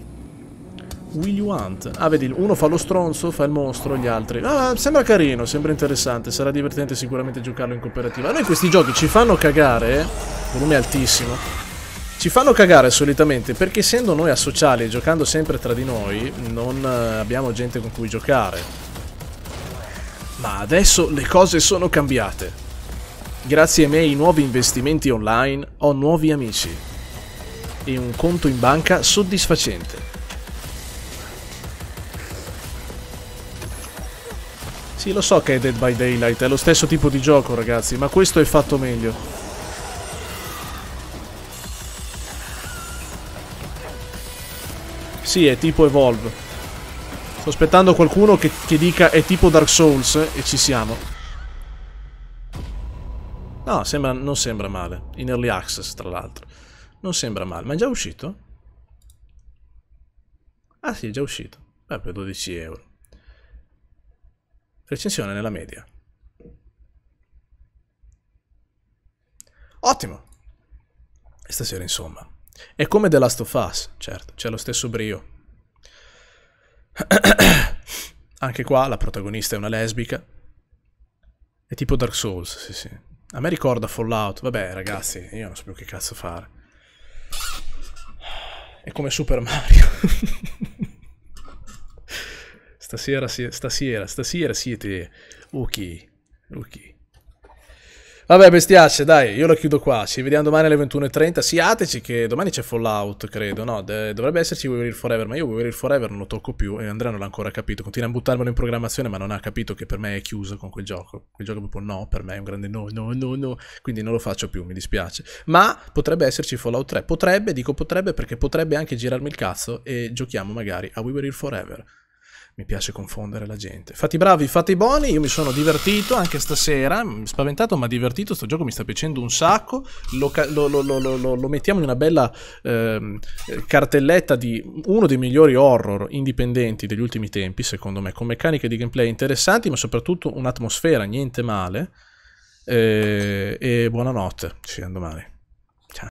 Will you hunt? Ah, vedi, uno fa lo stronzo, fa il mostro, gli altri. Ah, sembra carino, sembra interessante. Sarà divertente sicuramente giocarlo in cooperativa. Noi questi giochi ci fanno cagare, volume altissimo. Ci fanno cagare solitamente perché essendo noi asociali e giocando sempre tra di noi, non abbiamo gente con cui giocare. Ma adesso le cose sono cambiate. Grazie ai miei nuovi investimenti online ho nuovi amici e un conto in banca soddisfacente. Sì, lo so che è Dead by Daylight, è lo stesso tipo di gioco, ragazzi, ma questo è fatto meglio. Sì, è tipo Evolve. Sto aspettando qualcuno che dica è tipo Dark Souls e ci siamo. No, non sembra male. In early access, tra l'altro. Non sembra male. Ma è già uscito? Ah sì, è già uscito. Beh, per 12 euro. Recensione nella media. Ottimo. E stasera, insomma. È come The Last of Us, certo, c'è lo stesso brio. Anche qua la protagonista è una lesbica. È tipo Dark Souls, sì sì. A me ricorda Fallout. Vabbè, ragazzi, io non so più che cazzo fare. È come Super Mario. Stasera siete ok. Vabbè, bestiacce, dai, io lo chiudo qua. Ci vediamo domani alle 21:30. Siateci che domani c'è Fallout, credo, no? Dovrebbe esserci We Will Live Forever, ma io We Will Live Forever non lo tocco più e Andrea non l'ha ancora capito. Continua a buttarmelo in programmazione, ma non ha capito che per me è chiuso con quel gioco. Quel gioco proprio no, per me è un grande no. Quindi non lo faccio più, mi dispiace. Ma potrebbe esserci Fallout 3. Potrebbe, dico potrebbe, perché potrebbe anche girarmi il cazzo e giochiamo magari a We Will Live Forever. Mi piace confondere la gente. Fate i bravi, fate i buoni. Io mi sono divertito anche stasera. Spaventato ma divertito. Sto gioco mi sta piacendo un sacco. Lo mettiamo in una bella cartelletta di uno dei migliori horror indipendenti degli ultimi tempi, secondo me. Con meccaniche di gameplay interessanti, ma soprattutto un'atmosfera niente male. E buonanotte. Ci vediamo domani.